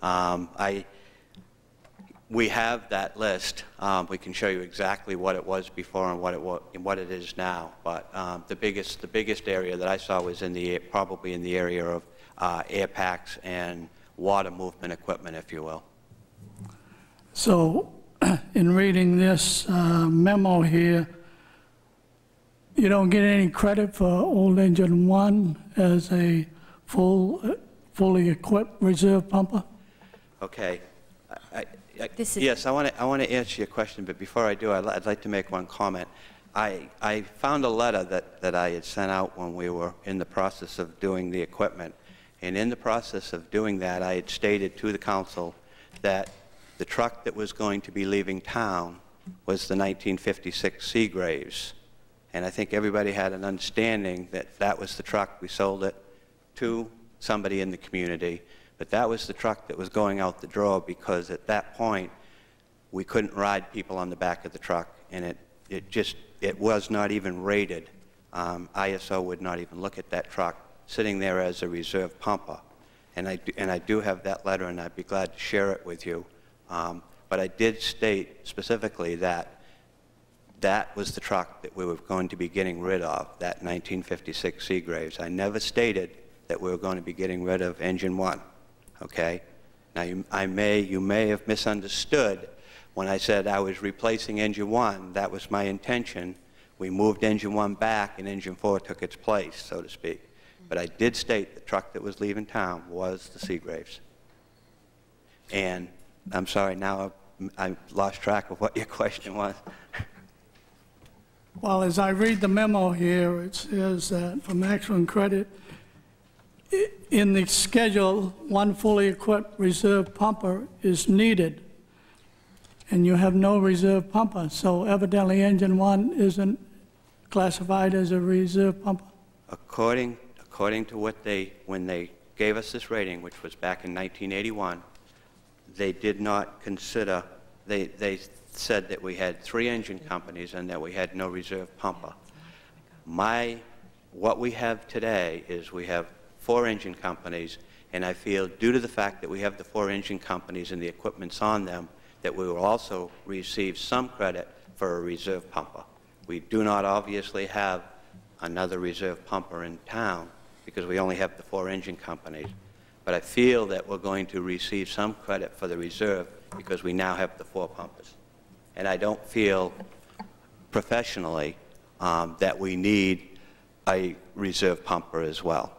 We have that list. We can show you exactly what it was before and what it is now. But the biggest area that I saw was probably in the area of air packs and water movement equipment, if you will. So, in reading this memo here, you don't get any credit for Old Engine 1 as a fully equipped reserve pumper? Okay. Yes, I want to answer your question, but before I do, I'd like to make one comment. I found a letter that I had sent out when we were in the process of doing the equipment, and in the process of doing that, I had stated to the council that the truck that was going to be leaving town was the 1956 Seagraves, and I think everybody had an understanding that that was the truck. We sold it to somebody in the community. But that was the truck that was going out the door, because at that point we couldn't ride people on the back of the truck, and it was not even rated. ISO would not even look at that truck sitting there as a reserve pumper. And I do have that letter, and I'd be glad to share it with you. But I did state specifically that that was the truck that we were going to be getting rid of, that 1956 Seagraves. I never stated that we were going to be getting rid of Engine 1. Okay? Now, you may have misunderstood when I said I was replacing Engine 1. That was my intention. We moved Engine 1 back, and Engine 4 took its place, so to speak. But I did state the truck that was leaving town was the Seagraves. And I'm sorry, now I've lost track of what your question was. Well, as I read the memo here, it says that for maximum credit, in the schedule, one fully equipped reserve pumper is needed, and you have no reserve pumper, so evidently Engine 1 isn't classified as a reserve pumper. According to what when they gave us this rating, which was back in 1981, they did not consider, they said that we had 3 engine companies and that we had no reserve pumper. What we have today is we have 4 engine companies, and I feel due to the fact that we have the 4 engine companies and the equipment's on them, that we will also receive some credit for a reserve pumper. We do not obviously have another reserve pumper in town because we only have the 4 engine companies. But I feel that we're going to receive some credit for the reserve because we now have the 4 pumpers. And I don't feel professionally that we need a reserve pumper as well.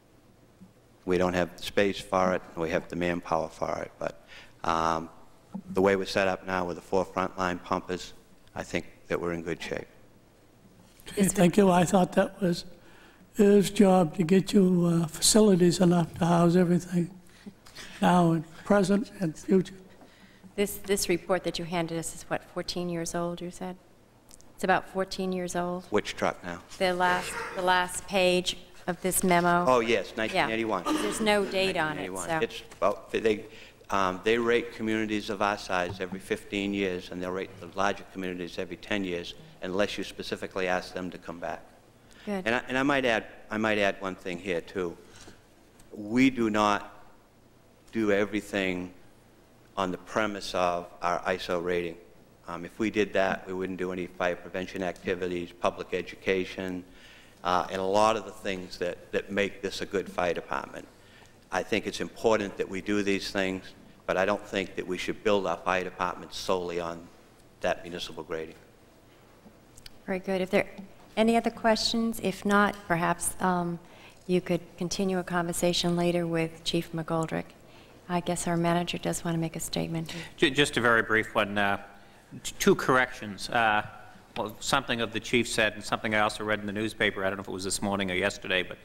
We don't have the space for it, we have the manpower for it, but the way we're set up now with the 4 frontline pumpers, I think that we're in good shape. Okay, thank you. I thought that was his job to get you facilities enough to house everything now and present and future. This report that you handed us is what, 14 years old, you said? It's about 14 years old? Which truck now? The last page of this memo. Oh, yes, 1981. Yeah. There's no date on it. So. It's about, they rate communities of our size every 15 years, and they'll rate the larger communities every 10 years, unless you specifically ask them to come back. Good. And I might add one thing here too. We do not do everything on the premise of our ISO rating. If we did that, we wouldn't do any fire prevention activities, public education, and a lot of the things that make this a good fire department. I think it's important that we do these things, but I don't think that we should build our fire department solely on that municipal grading. Very good. If there are any other questions, if not, perhaps you could continue a conversation later with Chief McGoldrick. I guess our manager does want to make a statement. Just a very brief one. 2 corrections. Well, something of the chief said and something I also read in the newspaper. I don't know if it was this morning or yesterday, but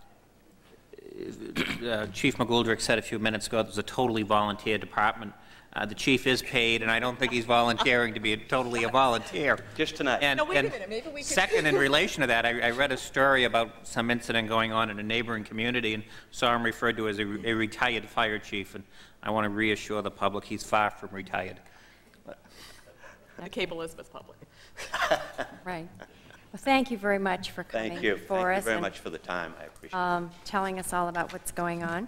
Chief McGoldrick said a few minutes ago it was a totally volunteer department. The chief is paid, and I don't think he's volunteering to be totally a volunteer. Just tonight. And, No, wait a and minute, maybe we could... second, in relation to that, I read a story about some incident going on in a neighboring community and saw him referred to as a retired fire chief, and I want to reassure the public he's far from retired. The Cape Elizabeth public. Right. Well, thank you very much for coming Thank you. before Thank us you very and much for the time. I appreciate it. telling us all about what's going on.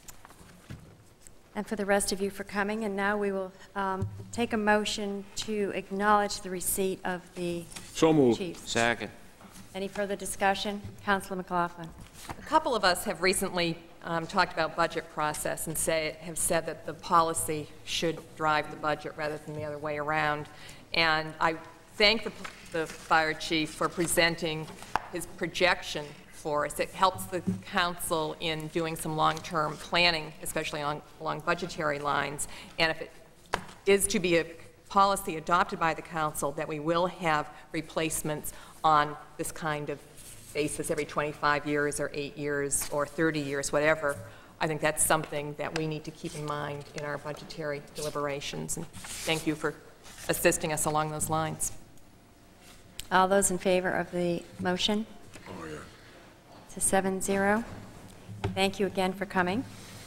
And for the rest of you for coming. And now we will take a motion to acknowledge the receipt of the So moved. chief. Second. Any further discussion? Councilor McLaughlin. A couple of us have recently talked about budget process and have said that the policy should drive the budget rather than the other way around. And I thank the fire chief for presenting his projection for us. It helps the council in doing some long-term planning, especially along budgetary lines. And if it is to be a policy adopted by the council, that we will have replacements on this kind of basis every 25 years or 8 years or 30 years, whatever, I think that's something that we need to keep in mind in our budgetary deliberations. And thank you for assisting us along those lines. All those in favor of the motion? Oh, yeah. It's a 7-0. Thank you again for coming.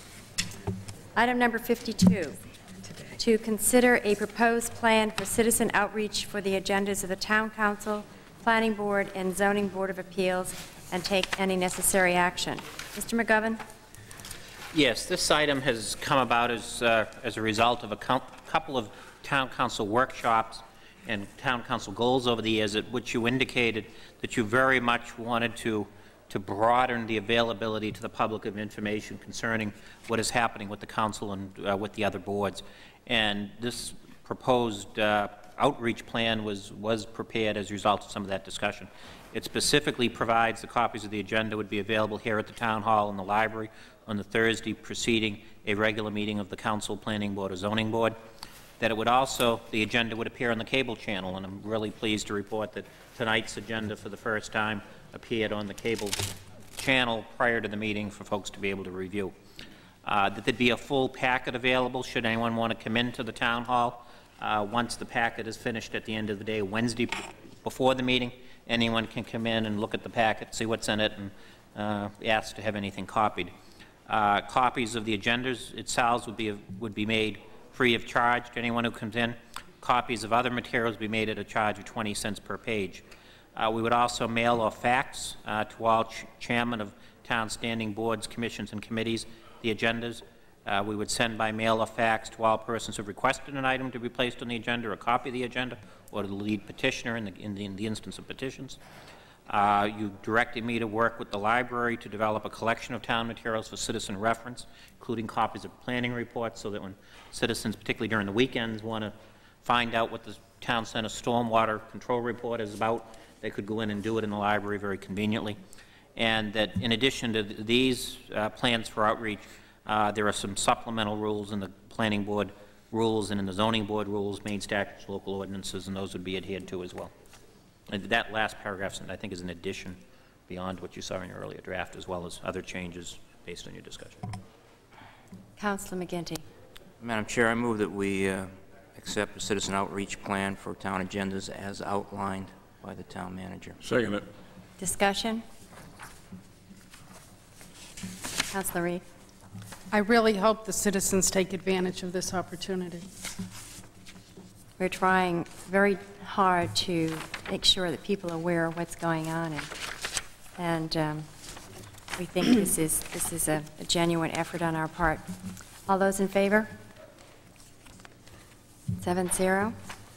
Item number 52, to consider a proposed plan for citizen outreach for the agendas of the Town Council, Planning Board, and Zoning Board of Appeals, and take any necessary action. Mr. McGovern? Yes, this item has come about as a result of a couple of Town Council workshops and Town Council goals over the years, at which you indicated that you very much wanted to broaden the availability to the public of information concerning what is happening with the council and with the other boards. And this proposed outreach plan was prepared as a result of some of that discussion. It specifically provides the copies of the agenda would be available here at the Town Hall in the library on the Thursday preceding a regular meeting of the Council, Planning Board, or Zoning Board. That it would also, the agenda would appear on the cable channel, and I'm really pleased to report that tonight's agenda for the first time appeared on the cable channel prior to the meeting for folks to be able to review. That there'd be a full packet available should anyone want to come into the Town Hall. Once the packet is finished at the end of the day, Wednesday before the meeting, anyone can come in and look at the packet, see what's in it, and ask to have anything copied. Copies of the agendas itself would be made free of charge to anyone who comes in. Copies of other materials would be made at a charge of 20 cents per page. We would also mail or fax to all chairmen of town standing boards, commissions, and committees the agendas. We would send by mail or fax to all persons who requested an item to be placed on the agenda, a copy of the agenda, or to the lead petitioner in the instance of petitions. You directed me to work with the library to develop a collection of town materials for citizen reference, including copies of planning reports, so that when citizens, particularly during the weekends, want to find out what the town center stormwater control report is about, they could go in and do it in the library very conveniently. And that in addition to these plans for outreach, there are some supplemental rules in the planning board rules and in the zoning board rules, main statutes, local ordinances, and those would be adhered to as well. And that last paragraph, I think, is an addition beyond what you saw in your earlier draft, as well as other changes based on your discussion. Councilor McGinty. Madam Chair, I move that we accept the citizen outreach plan for town agendas as outlined by the town manager. Second it. Discussion? Councilor Reed. I really hope the citizens take advantage of this opportunity. We're trying very hard to make sure that people are aware of what's going on, and we think this is a genuine effort on our part. All those in favor? 7-0.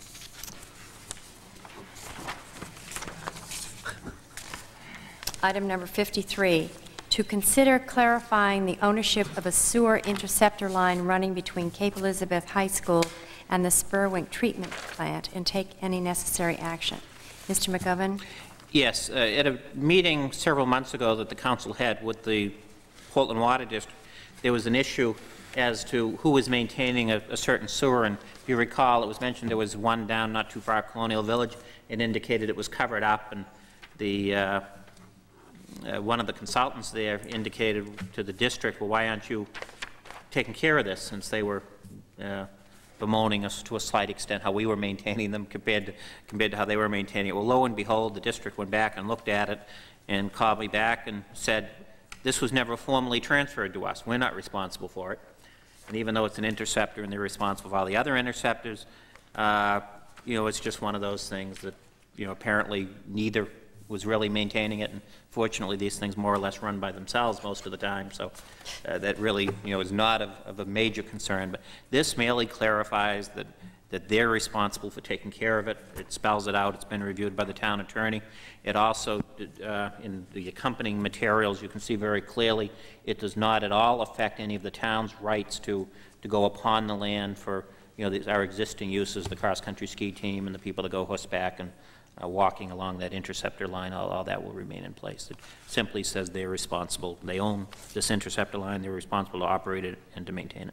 Item number 53, to consider clarifying the ownership of a sewer interceptor line running between Cape Elizabeth High School and the Spurwink treatment plant, and take any necessary action. Mr. McGovern? Yes, at a meeting several months ago that the council had with the Portland Water District, there was an issue as to who was maintaining a certain sewer, and if you recall, it was mentioned there was one down not too far, Colonial Village. It indicated it was covered up, and the one of the consultants there indicated to the district, well, why aren't you taking care of this, since they were bemoaning us to a slight extent how we were maintaining them compared to how they were maintaining it. Well, lo and behold, the district went back and looked at it and called me back and said, this was never formally transferred to us. We're not responsible for it. And even though it's an interceptor and they're responsible for all the other interceptors, you know, it's just one of those things that, you know, apparently neither was really maintaining it, and fortunately these things more or less run by themselves most of the time, so that really, you know, is not of a major concern. But this merely clarifies that they're responsible for taking care of it. It spells it out. It's been reviewed by the town attorney. It also, in the accompanying materials, you can see very clearly it does not at all affect any of the town's rights to go upon the land for, you know, our existing uses, the cross-country ski team and the people that go horseback and walking along that interceptor line. All that will remain in place. It simply says they're responsible. They own this interceptor line. They're responsible to operate it and to maintain it.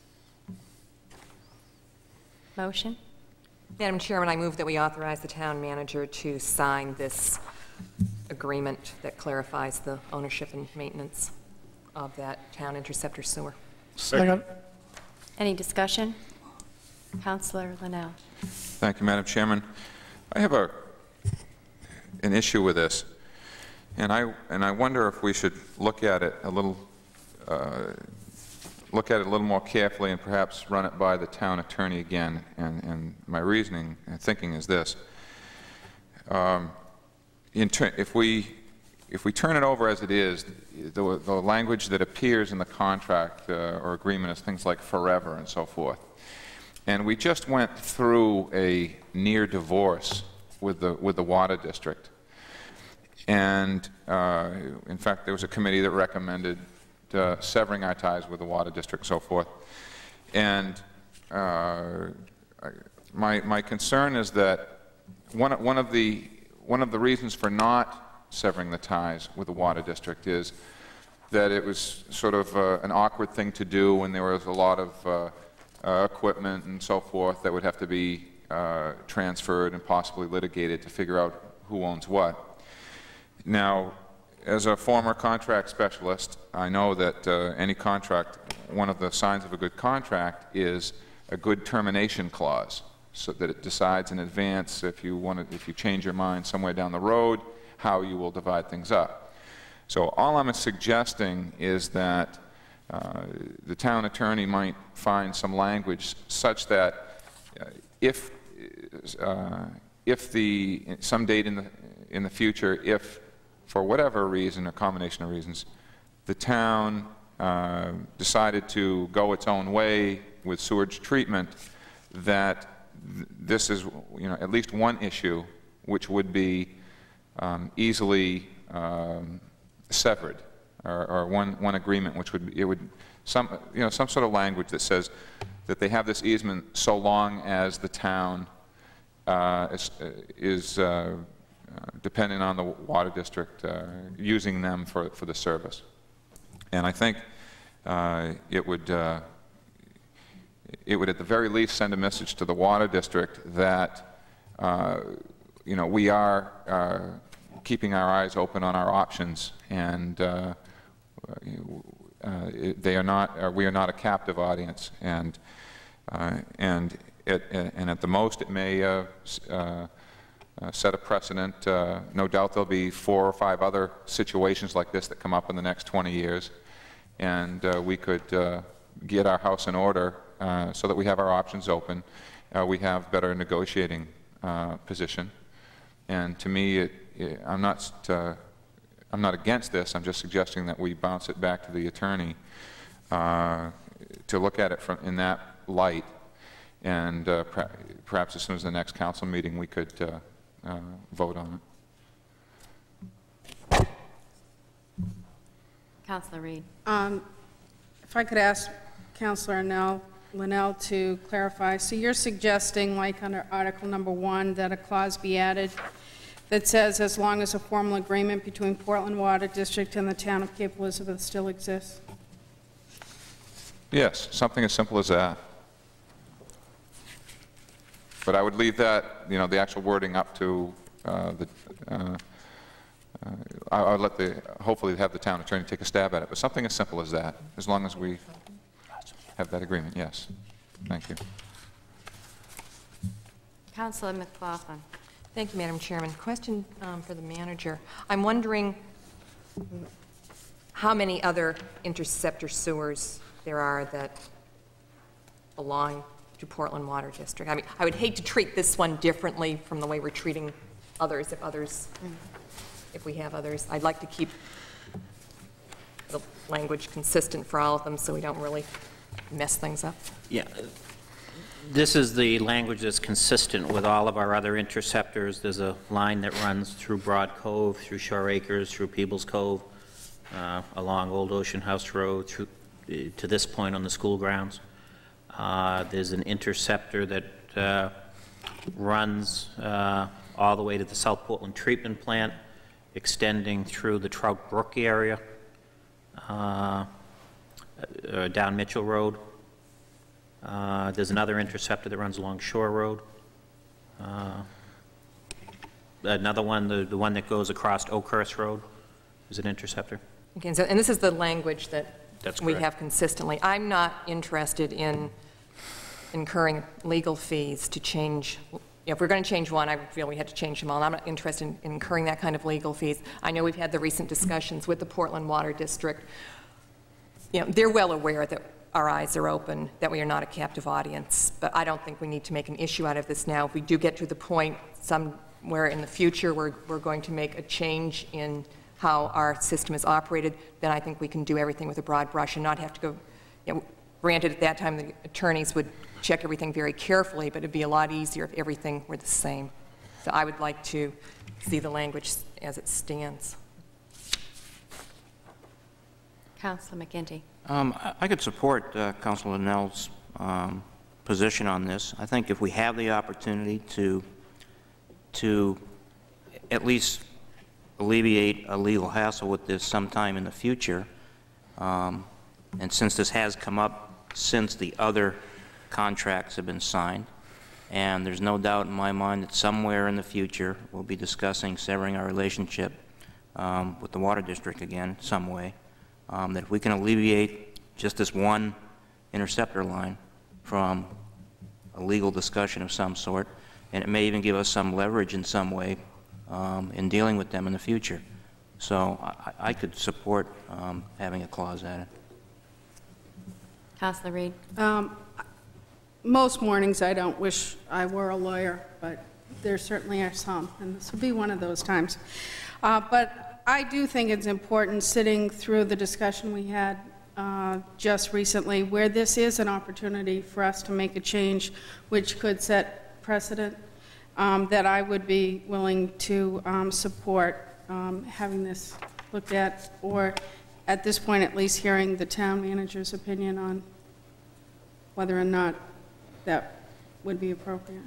Motion? Madam Chairman, I move that we authorize the town manager to sign this agreement that clarifies the ownership and maintenance of that town interceptor sewer. Second. Any discussion? Councillor Linnell. Thank you, Madam Chairman. I have an issue with this, and I wonder if we should look at it a little more carefully and perhaps run it by the town attorney again. And my reasoning and thinking is this: if we turn it over as it is, the language that appears in the contract or agreement is things like forever and so forth. And we just went through a near divorce with the water district. And in fact, there was a committee that recommended severing our ties with the water district and so forth. And my concern is that one of the reasons for not severing the ties with the water district is that it was sort of an awkward thing to do when there was a lot of equipment and so forth that would have to be transferred and possibly litigated to figure out who owns what. Now, as a former contract specialist, I know that any contract, one of the signs of a good contract is a good termination clause, so that it decides in advance if you change your mind somewhere down the road, how you will divide things up. So all I'm suggesting is that the town attorney might find some language such that if some date in the future, if for whatever reason or combination of reasons, the town decided to go its own way with sewage treatment, that this is, you know, at least one issue which would be easily severed, or one agreement which would some sort of language that says that they have this easement so long as the town is dependent on the water district using them for the service. And I think it would at the very least send a message to the water district that you know, we are keeping our eyes open on our options, and we are not a captive audience, and at the most it may set a precedent. No doubt there'll be 4 or 5 other situations like this that come up in the next 20 years, and we could get our house in order so that we have our options open. We have better negotiating position, and to me, I'm not against this. I'm just suggesting that we bounce it back to the attorney to look at it in that light, and perhaps as soon as the next council meeting we could vote on it. Councillor Reed. If I could ask Councillor Linnell to clarify. So you're suggesting, like under Article Number 1, that a clause be added that says as long as a formal agreement between Portland Water District and the town of Cape Elizabeth still exists? Yes, something as simple as that. But I would leave that, you know, the actual wording up to I would hopefully have the town attorney take a stab at it, but something as simple as that, as long as we have that agreement, yes. Thank you. Councilor McLaughlin. Thank you, Madam Chairman. Question for the manager. I'm wondering how many other interceptor sewers there are that belong to Portland Water District. I mean, I would hate to treat this one differently from the way we're treating others, if we have others. I'd like to keep the language consistent for all of them so we don't really mess things up. Yeah. This is the language that's consistent with all of our other interceptors. There's a line that runs through Broad Cove, through Shore Acres, through Peebles Cove, along Old Ocean House Road, through, to this point on the school grounds. There's an interceptor that runs all the way to the South Portland Treatment Plant, extending through the Trout Brook area, down Mitchell Road. There's another interceptor that runs along Shore Road. Another one, the one that goes across Oakhurst Road, is an interceptor. Okay, and this is the language that we correct. have consistently. I'm not interested in incurring legal fees to change. If we're going to change one, I would feel we had to change them all. And I'm not interested in incurring that kind of legal fees. I know we've had the recent discussions with the Portland Water District. They're well aware that our eyes are open, that we are not a captive audience, but I don't think we need to make an issue out of this now. If we do get to the point somewhere in the future where we're going to make a change in how our system is operated, then I think we can do everything with a broad brush and not have to go, granted at that time the attorneys would check everything very carefully, but it'd be a lot easier if everything were the same. So I would like to see the language as it stands. Councilor McGinty. I could support Councilor Linnell's position on this. I think if we have the opportunity to at least alleviate a legal hassle with this sometime in the future, and since this has come up since the other contracts have been signed, and there's no doubt in my mind that somewhere in the future we'll be discussing severing our relationship with the Water District again some way, that if we can alleviate just this one interceptor line from a legal discussion of some sort, and it may even give us some leverage in some way in dealing with them in the future. So I could support having a clause added. Councilor Reed. Most mornings I don't wish I were a lawyer, but there certainly are some, and this will be one of those times. But I do think it's important, sitting through the discussion we had just recently, where this is an opportunity for us to make a change which could set precedent, that I would be willing to support having this looked at, or at this point at least hearing the town manager's opinion on whether or not that would be appropriate.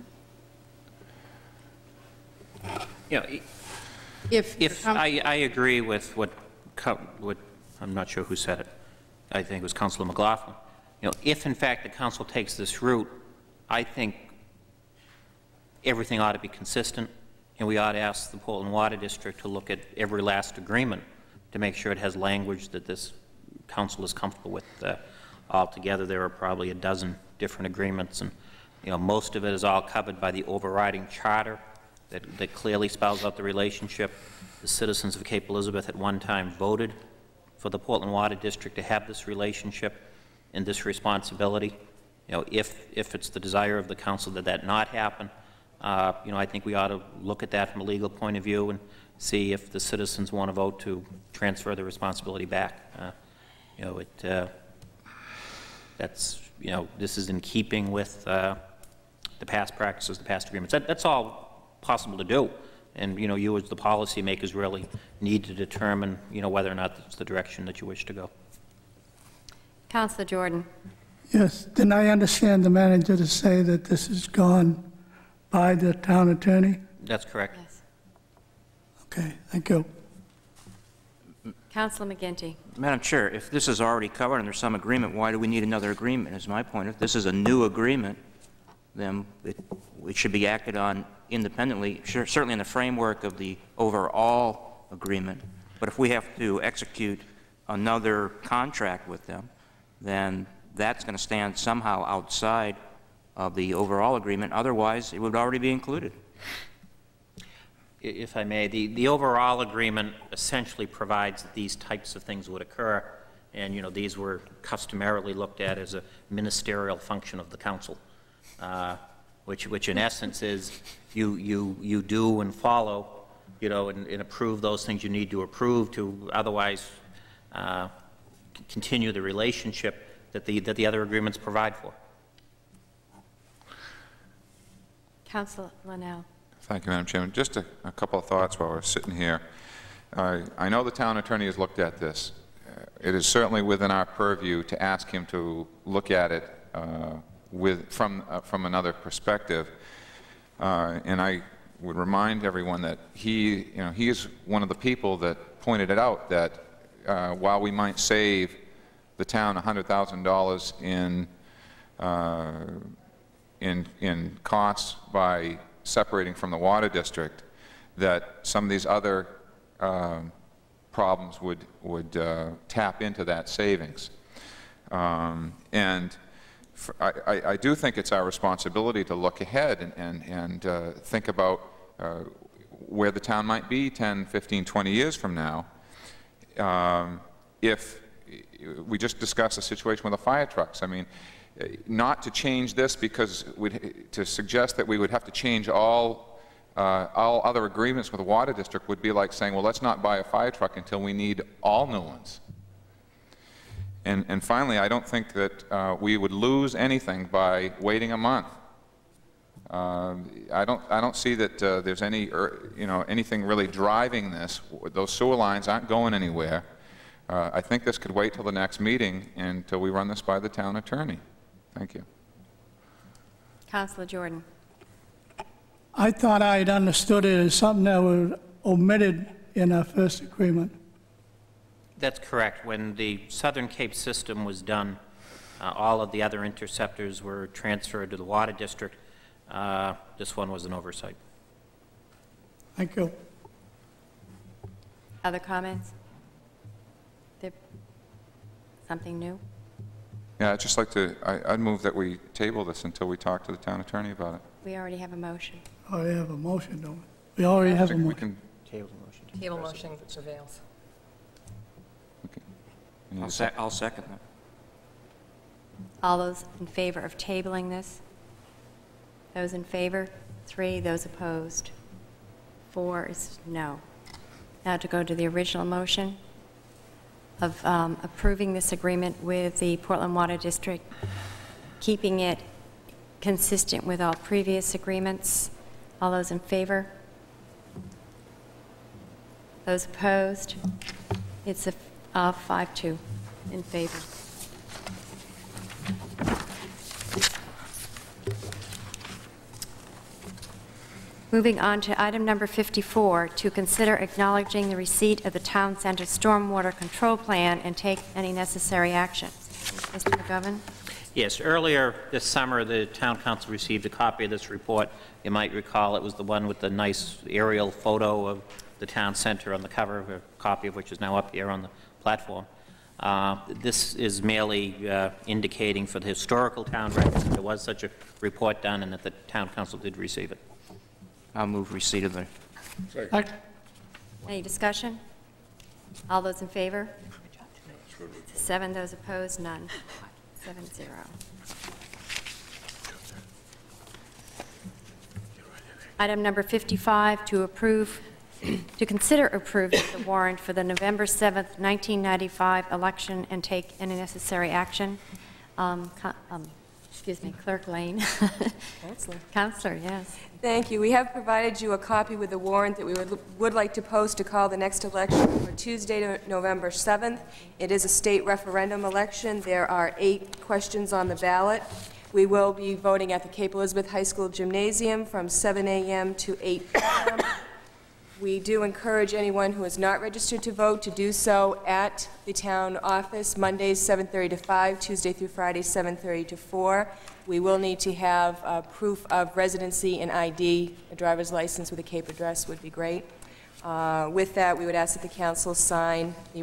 If I agree with what I'm not sure who said it. I think it was Councilor McLaughlin. If in fact the council takes this route, I think everything ought to be consistent, and we ought to ask the Portland Water District to look at every last agreement to make sure it has language that this council is comfortable with. Altogether, there are probably a dozen different agreements, and most of it is all covered by the overriding charter that clearly spells out the relationship. The citizens of Cape Elizabeth at one time voted for the Portland Water District to have this relationship and this responsibility. If it's the desire of the council that that not happen, I think we ought to look at that from a legal point of view and see if the citizens want to vote to transfer the responsibility back. This is in keeping with the past practices, the past agreements. That's all possible to do. And, you as the policymakers really need to determine, whether or not that's the direction that you wish to go. Councilor Jordan. Yes. Didn't I understand the manager to say that this is gone by the town attorney? That's correct. Yes. Okay. Thank you. Councilor McGinty. Madam Chair, if this is already covered and there's some agreement, why do we need another agreement, is my point. If this is a new agreement, then it should be acted on independently, certainly in the framework of the overall agreement. But if we have to execute another contract with them, then that's going to stand somehow outside the overall agreement. Otherwise, it would already be included. If I may, the overall agreement essentially provides that these types of things would occur, and these were customarily looked at as a ministerial function of the council, which in essence is you do and follow, and approve those things you need to approve to otherwise continue the relationship that the other agreements provide for. Councilor Linnell. Thank you, Madam Chairman. Just a couple of thoughts while we're sitting here. I know the town attorney has looked at this. It is certainly within our purview to ask him to look at it from another perspective. And I would remind everyone that he is one of the people that pointed it out that while we might save the town $100,000 in costs by separating from the water district, that some of these other problems would tap into that savings. And I do think it's our responsibility to look ahead and think about where the town might be 10, 15, 20 years from now. If we just discussed a situation with the fire trucks, I mean, not to change this because to suggest that we would have to change all other agreements with the water district would be like saying, well, let's not buy a fire truck until we need all new ones. And finally, I don't think that we would lose anything by waiting a month. I don't see that there's anything really driving this. Those sewer lines aren't going anywhere. I think this could wait till the next meeting until we run this by the town attorney. Thank you. Councilor Jordan. I thought I had understood it as something that was omitted in our first agreement. That's correct. When the Southern Cape system was done, all of the other interceptors were transferred to the water district. This one was an oversight. Thank you. Other comments? Something new? Yeah, I'd just like to, I'd move that we table this until we talk to the town attorney about it. We already have a motion. We already have a motion, don't we? We already have a motion. We can table the motion. Table motion prevails. Okay. I'll second that. All those in favor of tabling this? Those in favor? 3. Those opposed? 4 is no. Now to go to the original motion of approving this agreement with the Portland Water District, keeping it consistent with all previous agreements. All those in favor? Those opposed? It's a 5-2 in favor. Moving on to item number 54, to consider acknowledging the receipt of the Town Center Stormwater Control Plan and take any necessary action. Mr. McGovern? Yes, earlier this summer, the Town Council received a copy of this report. You might recall it was the one with the nice aerial photo of the town center on the cover, a copy of which is now up here on the platform. This is merely indicating for the historical town records that there was such a report done and that the Town Council did receive it. I'll move receipt of the... Any discussion? All those in favor? 7. Those opposed? None. 7-0. Item number 55, to consider approving the warrant for the November 7th, 1995 election and take any necessary action. Excuse me, Clerk Lane. Councilor. Councilor, yes. Thank you. We have provided you a copy with the warrant that we would like to post to call the next election for Tuesday, November 7th. It is a state referendum election. There are 8 questions on the ballot. We will be voting at the Cape Elizabeth High School Gymnasium from 7 a.m. to 8 p.m. We do encourage anyone who is not registered to vote to do so at the town office, Mondays 7:30 to 5, Tuesday through Friday 7:30 to 4. We will need to have proof of residency and ID. A driver's license with a Cape address would be great. With that, we would ask that the council sign the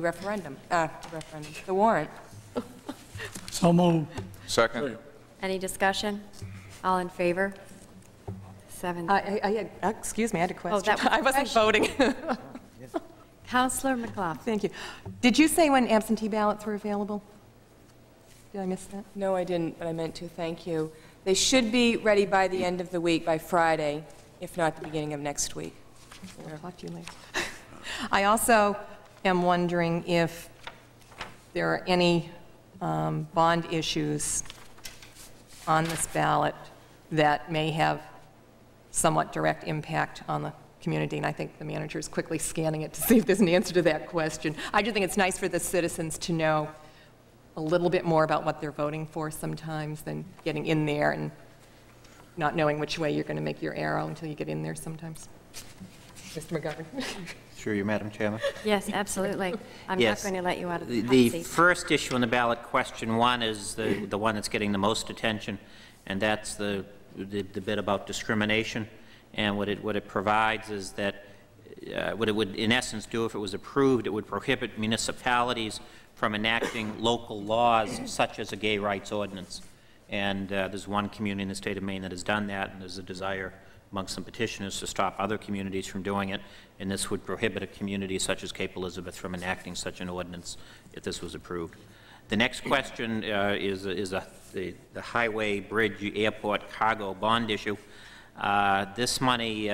the warrant. So moved. Second. Any discussion? All in favor? 7. Excuse me, I had a question. that was I wasn't question. voting. Councillor McLaughlin. Thank you. Did you say when absentee ballots were available? Did I miss that? No, I didn't, but I meant to. Thank you. They should be ready by the end of the week, by Friday, if not the beginning of next week. I'll talk to you later. I also am wondering if there are any bond issues on this ballot that may have somewhat direct impact on the community, and I think the manager is quickly scanning it to see if there's an answer to that question. I just think it's nice for the citizens to know a little bit more about what they're voting for sometimes than getting in there and not knowing which way you're going to make your arrow until you get in there sometimes. Mr. McGovern. Through you, Madam Chairman. Yes, absolutely. I'm Yes. not going to let you out of the hot The seat. first issue on the ballot, question 1, is the one that's getting the most attention, and that's the bit about discrimination. And what it provides is that what it would, in essence, do if it was approved, it would prohibit municipalities from enacting local laws such as a gay rights ordinance. And there's one community in the state of Maine that has done that, and there's a desire amongst some petitioners to stop other communities from doing it, and this would prohibit a community such as Cape Elizabeth from enacting such an ordinance if this was approved. The next question is the highway, bridge, airport, cargo bond issue. This money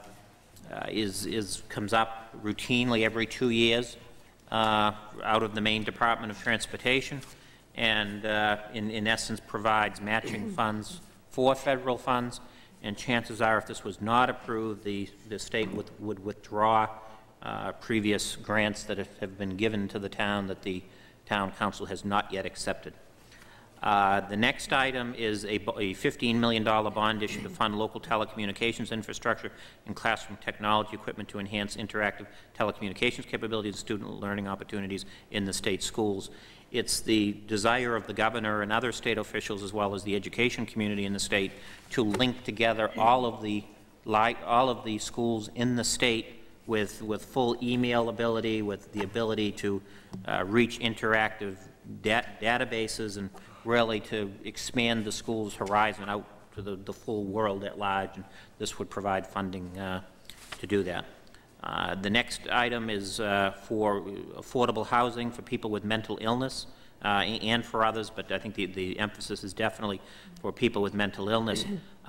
comes up routinely every 2 years out of the Maine Department of Transportation, and in essence provides matching funds for federal funds. And chances are, if this was not approved, the state would withdraw previous grants that have been given to the town that the town council has not yet accepted. The next item is a $15 million bond issue to fund local telecommunications infrastructure and classroom technology equipment to enhance interactive telecommunications capabilities and student learning opportunities in the state schools. It's the desire of the governor and other state officials, as well as the education community in the state, to link together all of the schools in the state with full email ability, with the ability to reach interactive databases, and really to expand the school's horizon out to the full world at large. And this would provide funding to do that. The next item is for affordable housing for people with mental illness and for others, but I think the emphasis is definitely for people with mental illness.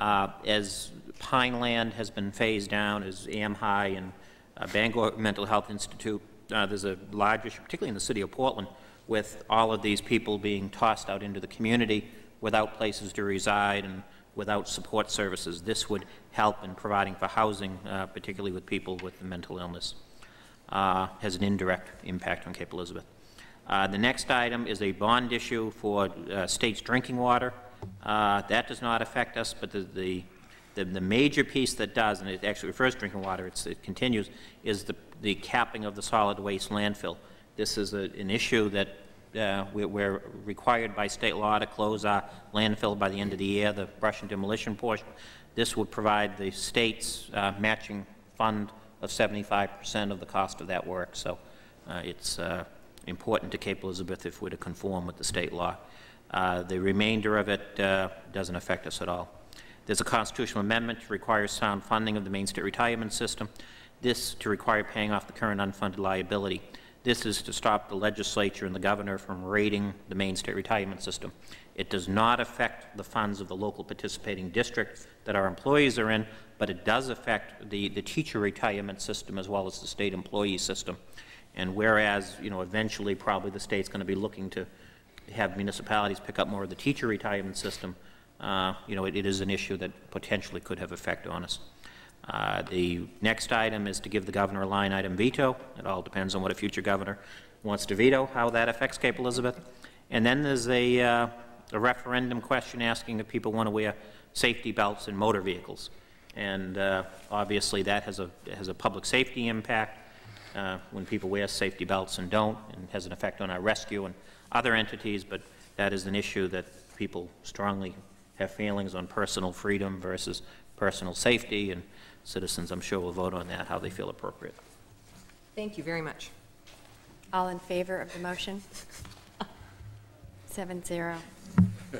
As Pineland has been phased down, as AmHigh and Bangor Mental Health Institute, there's a large issue, particularly in the city of Portland, with all of these people being tossed out into the community without places to reside and without support services. This would help in providing for housing, particularly with people with mental illness. Has an indirect impact on Cape Elizabeth. The next item is a bond issue for state's drinking water. That does not affect us, but the major piece that does, and it actually refers to drinking water, it continues, is the capping of the solid waste landfill. This is an issue that we're required by state law to close our landfill by the end of the year, the brush and demolition portion. This would provide the state's matching fund of 75% of the cost of that work. So it's important to Cape Elizabeth if we're to conform with the state law. The remainder of it doesn't affect us at all. There's a constitutional amendment to require sound funding of the Maine State Retirement System. This to require paying off the current unfunded liability. This is to stop the legislature and the governor from raiding the Maine State Retirement System. It does not affect the funds of the local participating district that our employees are in, but it does affect the teacher retirement system as well as the state employee system. And whereas, eventually probably the state's going to be looking to have municipalities pick up more of the teacher retirement system, it is an issue that potentially could have effect on us. The next item is to give the governor a line item veto. It all depends on what a future governor wants to veto, how that affects Cape Elizabeth. And then there's a referendum question asking if people want to wear safety belts in motor vehicles. And obviously that has a public safety impact when people wear safety belts and don't, and has an effect on our rescue and other entities, but that is an issue that people strongly have feelings on personal freedom versus personal safety, and citizens, I'm sure, will vote on that, how they feel appropriate. Thank you very much. All in favor of the motion? 7-0.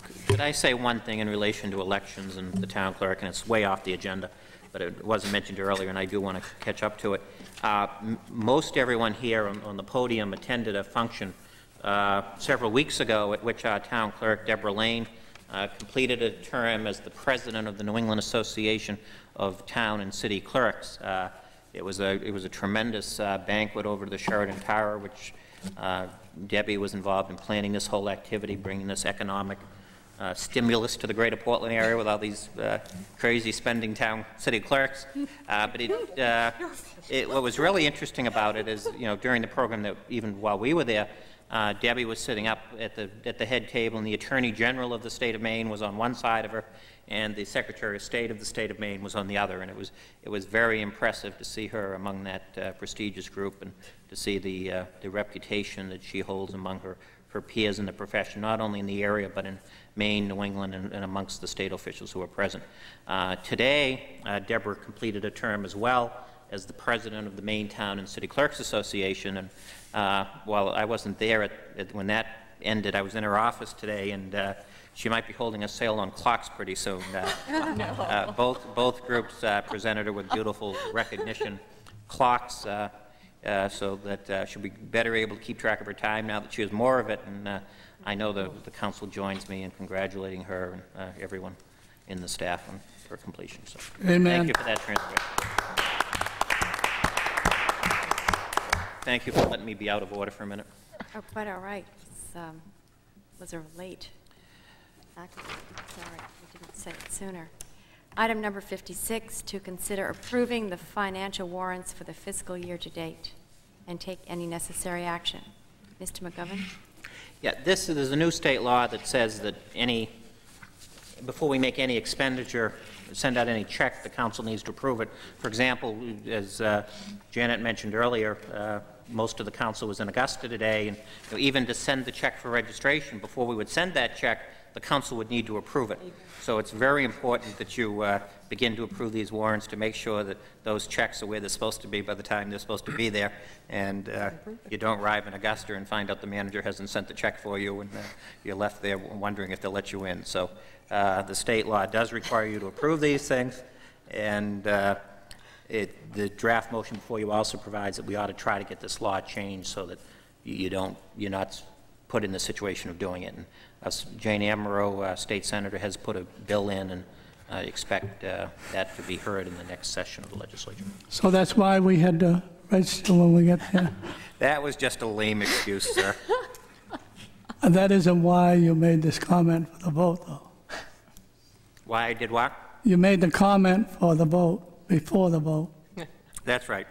Could I say one thing in relation to elections and the town clerk, and it's way off the agenda, but it wasn't mentioned earlier, and I do want to catch up to it. Most everyone here on the podium attended a function several weeks ago at which our town clerk, Deborah Lane, completed a term as the president of the New England Association of Town and City Clerks. It was a tremendous banquet over to the Sheraton Tower, which Debbie was involved in planning this whole activity, bringing this economic stimulus to the greater Portland area with all these crazy spending town city clerks. But what was really interesting about it is, during the program, that even while we were there, Debbie was sitting up at the head table, and the Attorney General of the state of Maine was on one side of her, and the Secretary of State of the state of Maine was on the other. And it was very impressive to see her among that prestigious group, and to see the reputation that she holds among her peers in the profession, not only in the area, but in Maine, New England, and amongst the state officials who are present. Today, Deborah completed a term as well as the president of the Maine Town and City Clerks Association. And while I wasn't there when that ended, I was in her office today, and she might be holding a sale on clocks pretty soon. Both groups presented her with beautiful recognition clocks, so that she'll be better able to keep track of her time now that she has more of it. And I know the council joins me in congratulating her and everyone in the staff on her completion. So Amen. Thank you for that transcript. Thank you for letting me be out of order for a minute. Oh, quite all right. Was a late. Sorry, we didn't say it sooner. Item number 56, to consider approving the financial warrants for the fiscal year to date and take any necessary action. Mr. McGovern? Yeah, there's a new state law that says that before we make any expenditure, send out any check, the council needs to approve it. For example, as Janet mentioned earlier, most of the council was in Augusta today, and even to send the check for registration, before we would send that check, the council would need to approve it. So it's very important that you begin to approve these warrants to make sure that those checks are where they're supposed to be by the time they're supposed to be there, and you don't arrive in Augusta and find out the manager hasn't sent the check for you, and you're left there wondering if they'll let you in. So the state law does require you to approve these things, and the draft motion before you also provides that we ought to try to get this law changed so that you're not put in the situation of doing it. And Jane Amaro, state senator, has put a bill in, and I expect that to be heard in the next session of the legislature. So that's why we had to register when we get there? That was just a lame excuse, sir. And that isn't why you made this comment for the vote, though. Why I did what? You made the comment for the vote, before the vote. That's right.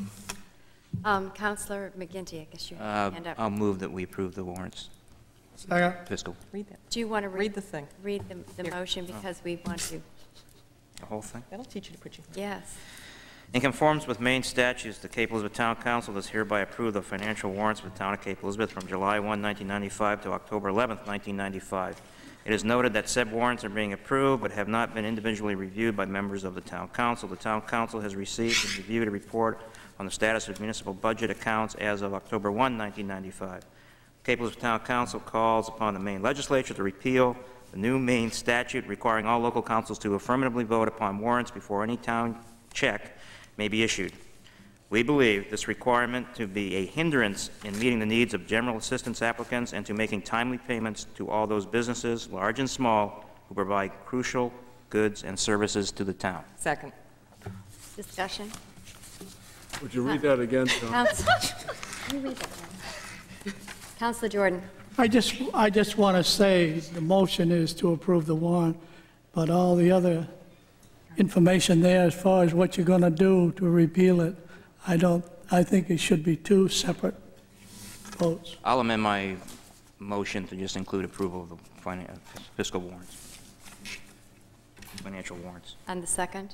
Councillor McGinty, I guess you have hand up. I'll move that we approve the warrants. Second. Fiscal. Read that. Do you want to Read the thing. Read the motion, because we want to. The whole thing? That'll teach you to put your... Yes. In conformance with Maine statutes, the Cape Elizabeth Town Council does hereby approve the financial warrants for the town of Cape Elizabeth from July 1, 1995 to October 11, 1995. It is noted that said warrants are being approved but have not been individually reviewed by members of the Town Council. The Town Council has received and reviewed a report on the status of municipal budget accounts as of October 1, 1995. Cape Elizabeth Town Council calls upon the Maine legislature to repeal the new Maine statute requiring all local councils to affirmatively vote upon warrants before any town check may be issued. We believe this requirement to be a hindrance in meeting the needs of general assistance applicants and to making timely payments to all those businesses, large and small, who provide crucial goods and services to the town. Second. Discussion? Would you read that again, John? Can you read that again? Councillor Jordan. I just want to say the motion is to approve the warrant, but all the other information there as far as what you're going to do to repeal it, I think it should be two separate votes. I'll amend my motion to just include approval of the fiscal warrants, financial warrants. And the second?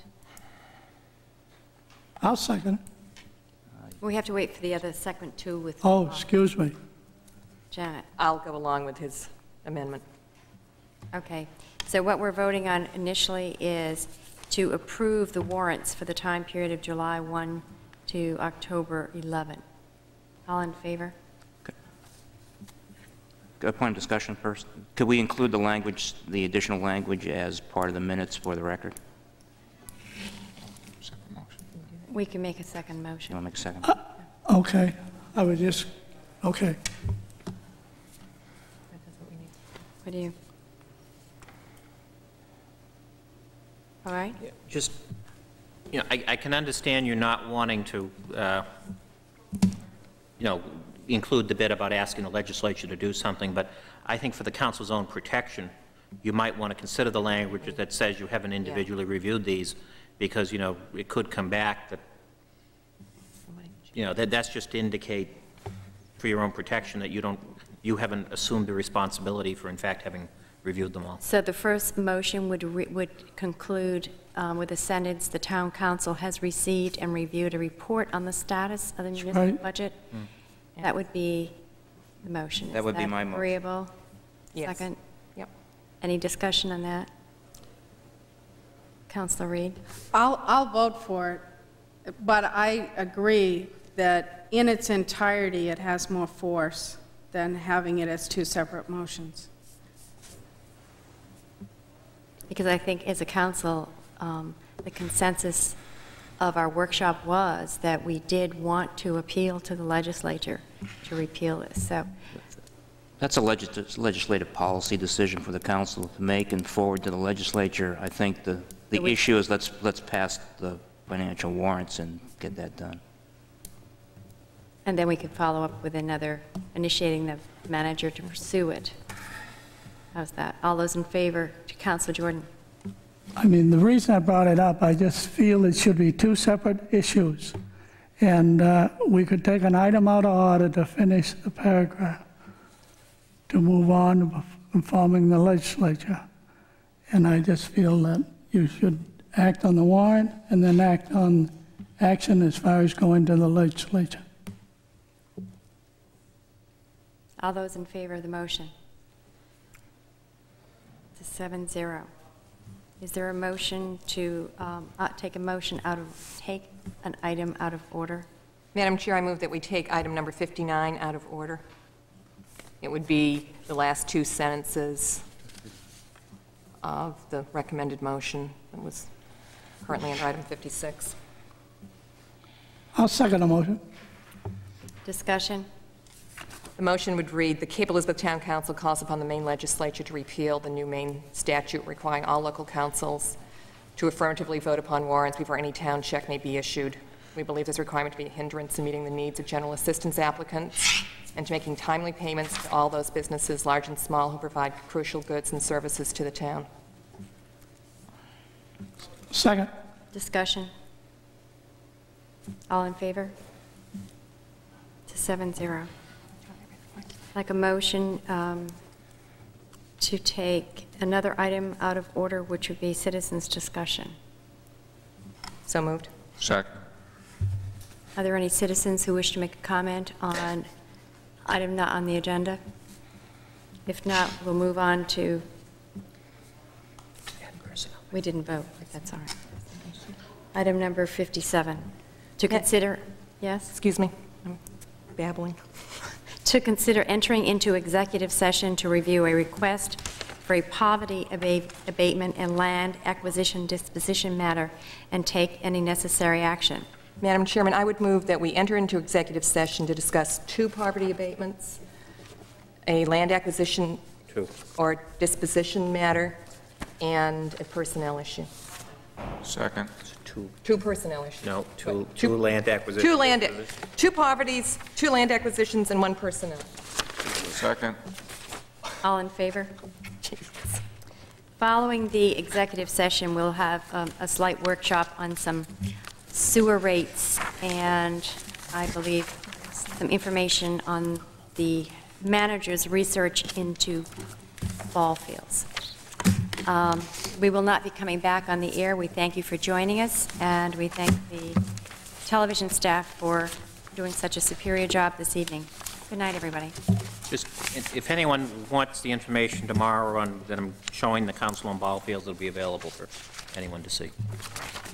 I'll second it. We have to wait for the other second too with... Oh, excuse me. Janet. I'll go along with his amendment. Okay. So what we're voting on initially is to approve the warrants for the time period of July 1 to October 11. All in favor? Okay. a point of discussion first. Could we include the language, the additional language, as part of the minutes for the record? We can make a second motion. You want to make a second? Okay, I would just, okay. What do you? All right. Just, you know, I can understand you're not wanting to, you know, include the bit about asking the legislature to do something, but I think for the council's own protection, you might want to consider the language that says you haven't individually reviewed these, because, you know, it could come back that, you know, that's just to indicate for your own protection that you haven't assumed the responsibility for, in fact, having reviewed them all. So the first motion would conclude with the sentence, the town council has received and reviewed a report on the status of the municipal right. budget. That would be the motion. That would be my motion. Agreeable? Yes. Second? Yep. Any discussion on that? Councilor Reed? I'll vote for it, but I agree that in its entirety, it has more force than having it as two separate motions. Because I think as a council, the consensus of our workshop was that we did want to appeal to the legislature to repeal this. So That's a legislative policy decision for the council to make and forward to the legislature. I think the issue is let's pass the financial warrants and get that done. and then we could follow up with another, initiating the manager to pursue it. How's that? All those in favor? To Councilor Jordan. I mean, the reason I brought it up, I just feel it should be two separate issues. And we could take an item out of order to finish the paragraph, to move on to informing the legislature. And I just feel that you should act on the warrant and then act on action as far as going to the legislature. All those in favor of the motion? It's a 7-0. Is there a motion to take an item out of order? Madam Chair, I move that we take item number 59 out of order. It would be the last two sentences of the recommended motion that was currently under item 56. I'll second the motion. Discussion? The motion would read, the Cape Elizabeth Town Council calls upon the Maine legislature to repeal the new Maine statute requiring all local councils to affirmatively vote upon warrants before any town check may be issued. We believe this requirement to be a hindrance in meeting the needs of general assistance applicants and to making timely payments to all those businesses, large and small, who provide crucial goods and services to the town. Second. Discussion? All in favor? It's a 7-0. Like a motion to take another item out of order, which would be citizens' discussion. So moved. Second. Are there any citizens who wish to make a comment on item not on the agenda? If not, we'll move on to... We didn't vote, but that's all right. Item number 57. To consider... Yes? Excuse me. I'm babbling. To consider entering into executive session to review a request for a poverty abatement and land acquisition disposition matter and take any necessary action. Madam Chairman, I would move that we enter into executive session to discuss two poverty abatements, a land acquisition or disposition matter, and a personnel issue. Second. Two personnel issues. No, two land acquisitions. Two poverties, two land acquisitions, and one personnel. Second. All in favor? Following the executive session, we'll have a slight workshop on some sewer rates and, I believe, some information on the manager's research into ball fields. We will not be coming back on the air. We thank you for joining us, and we thank the television staff for doing such a superior job this evening. Good night, everybody. Just, if anyone wants the information tomorrow on that I'm showing the council on ball fields, it'll be available for anyone to see.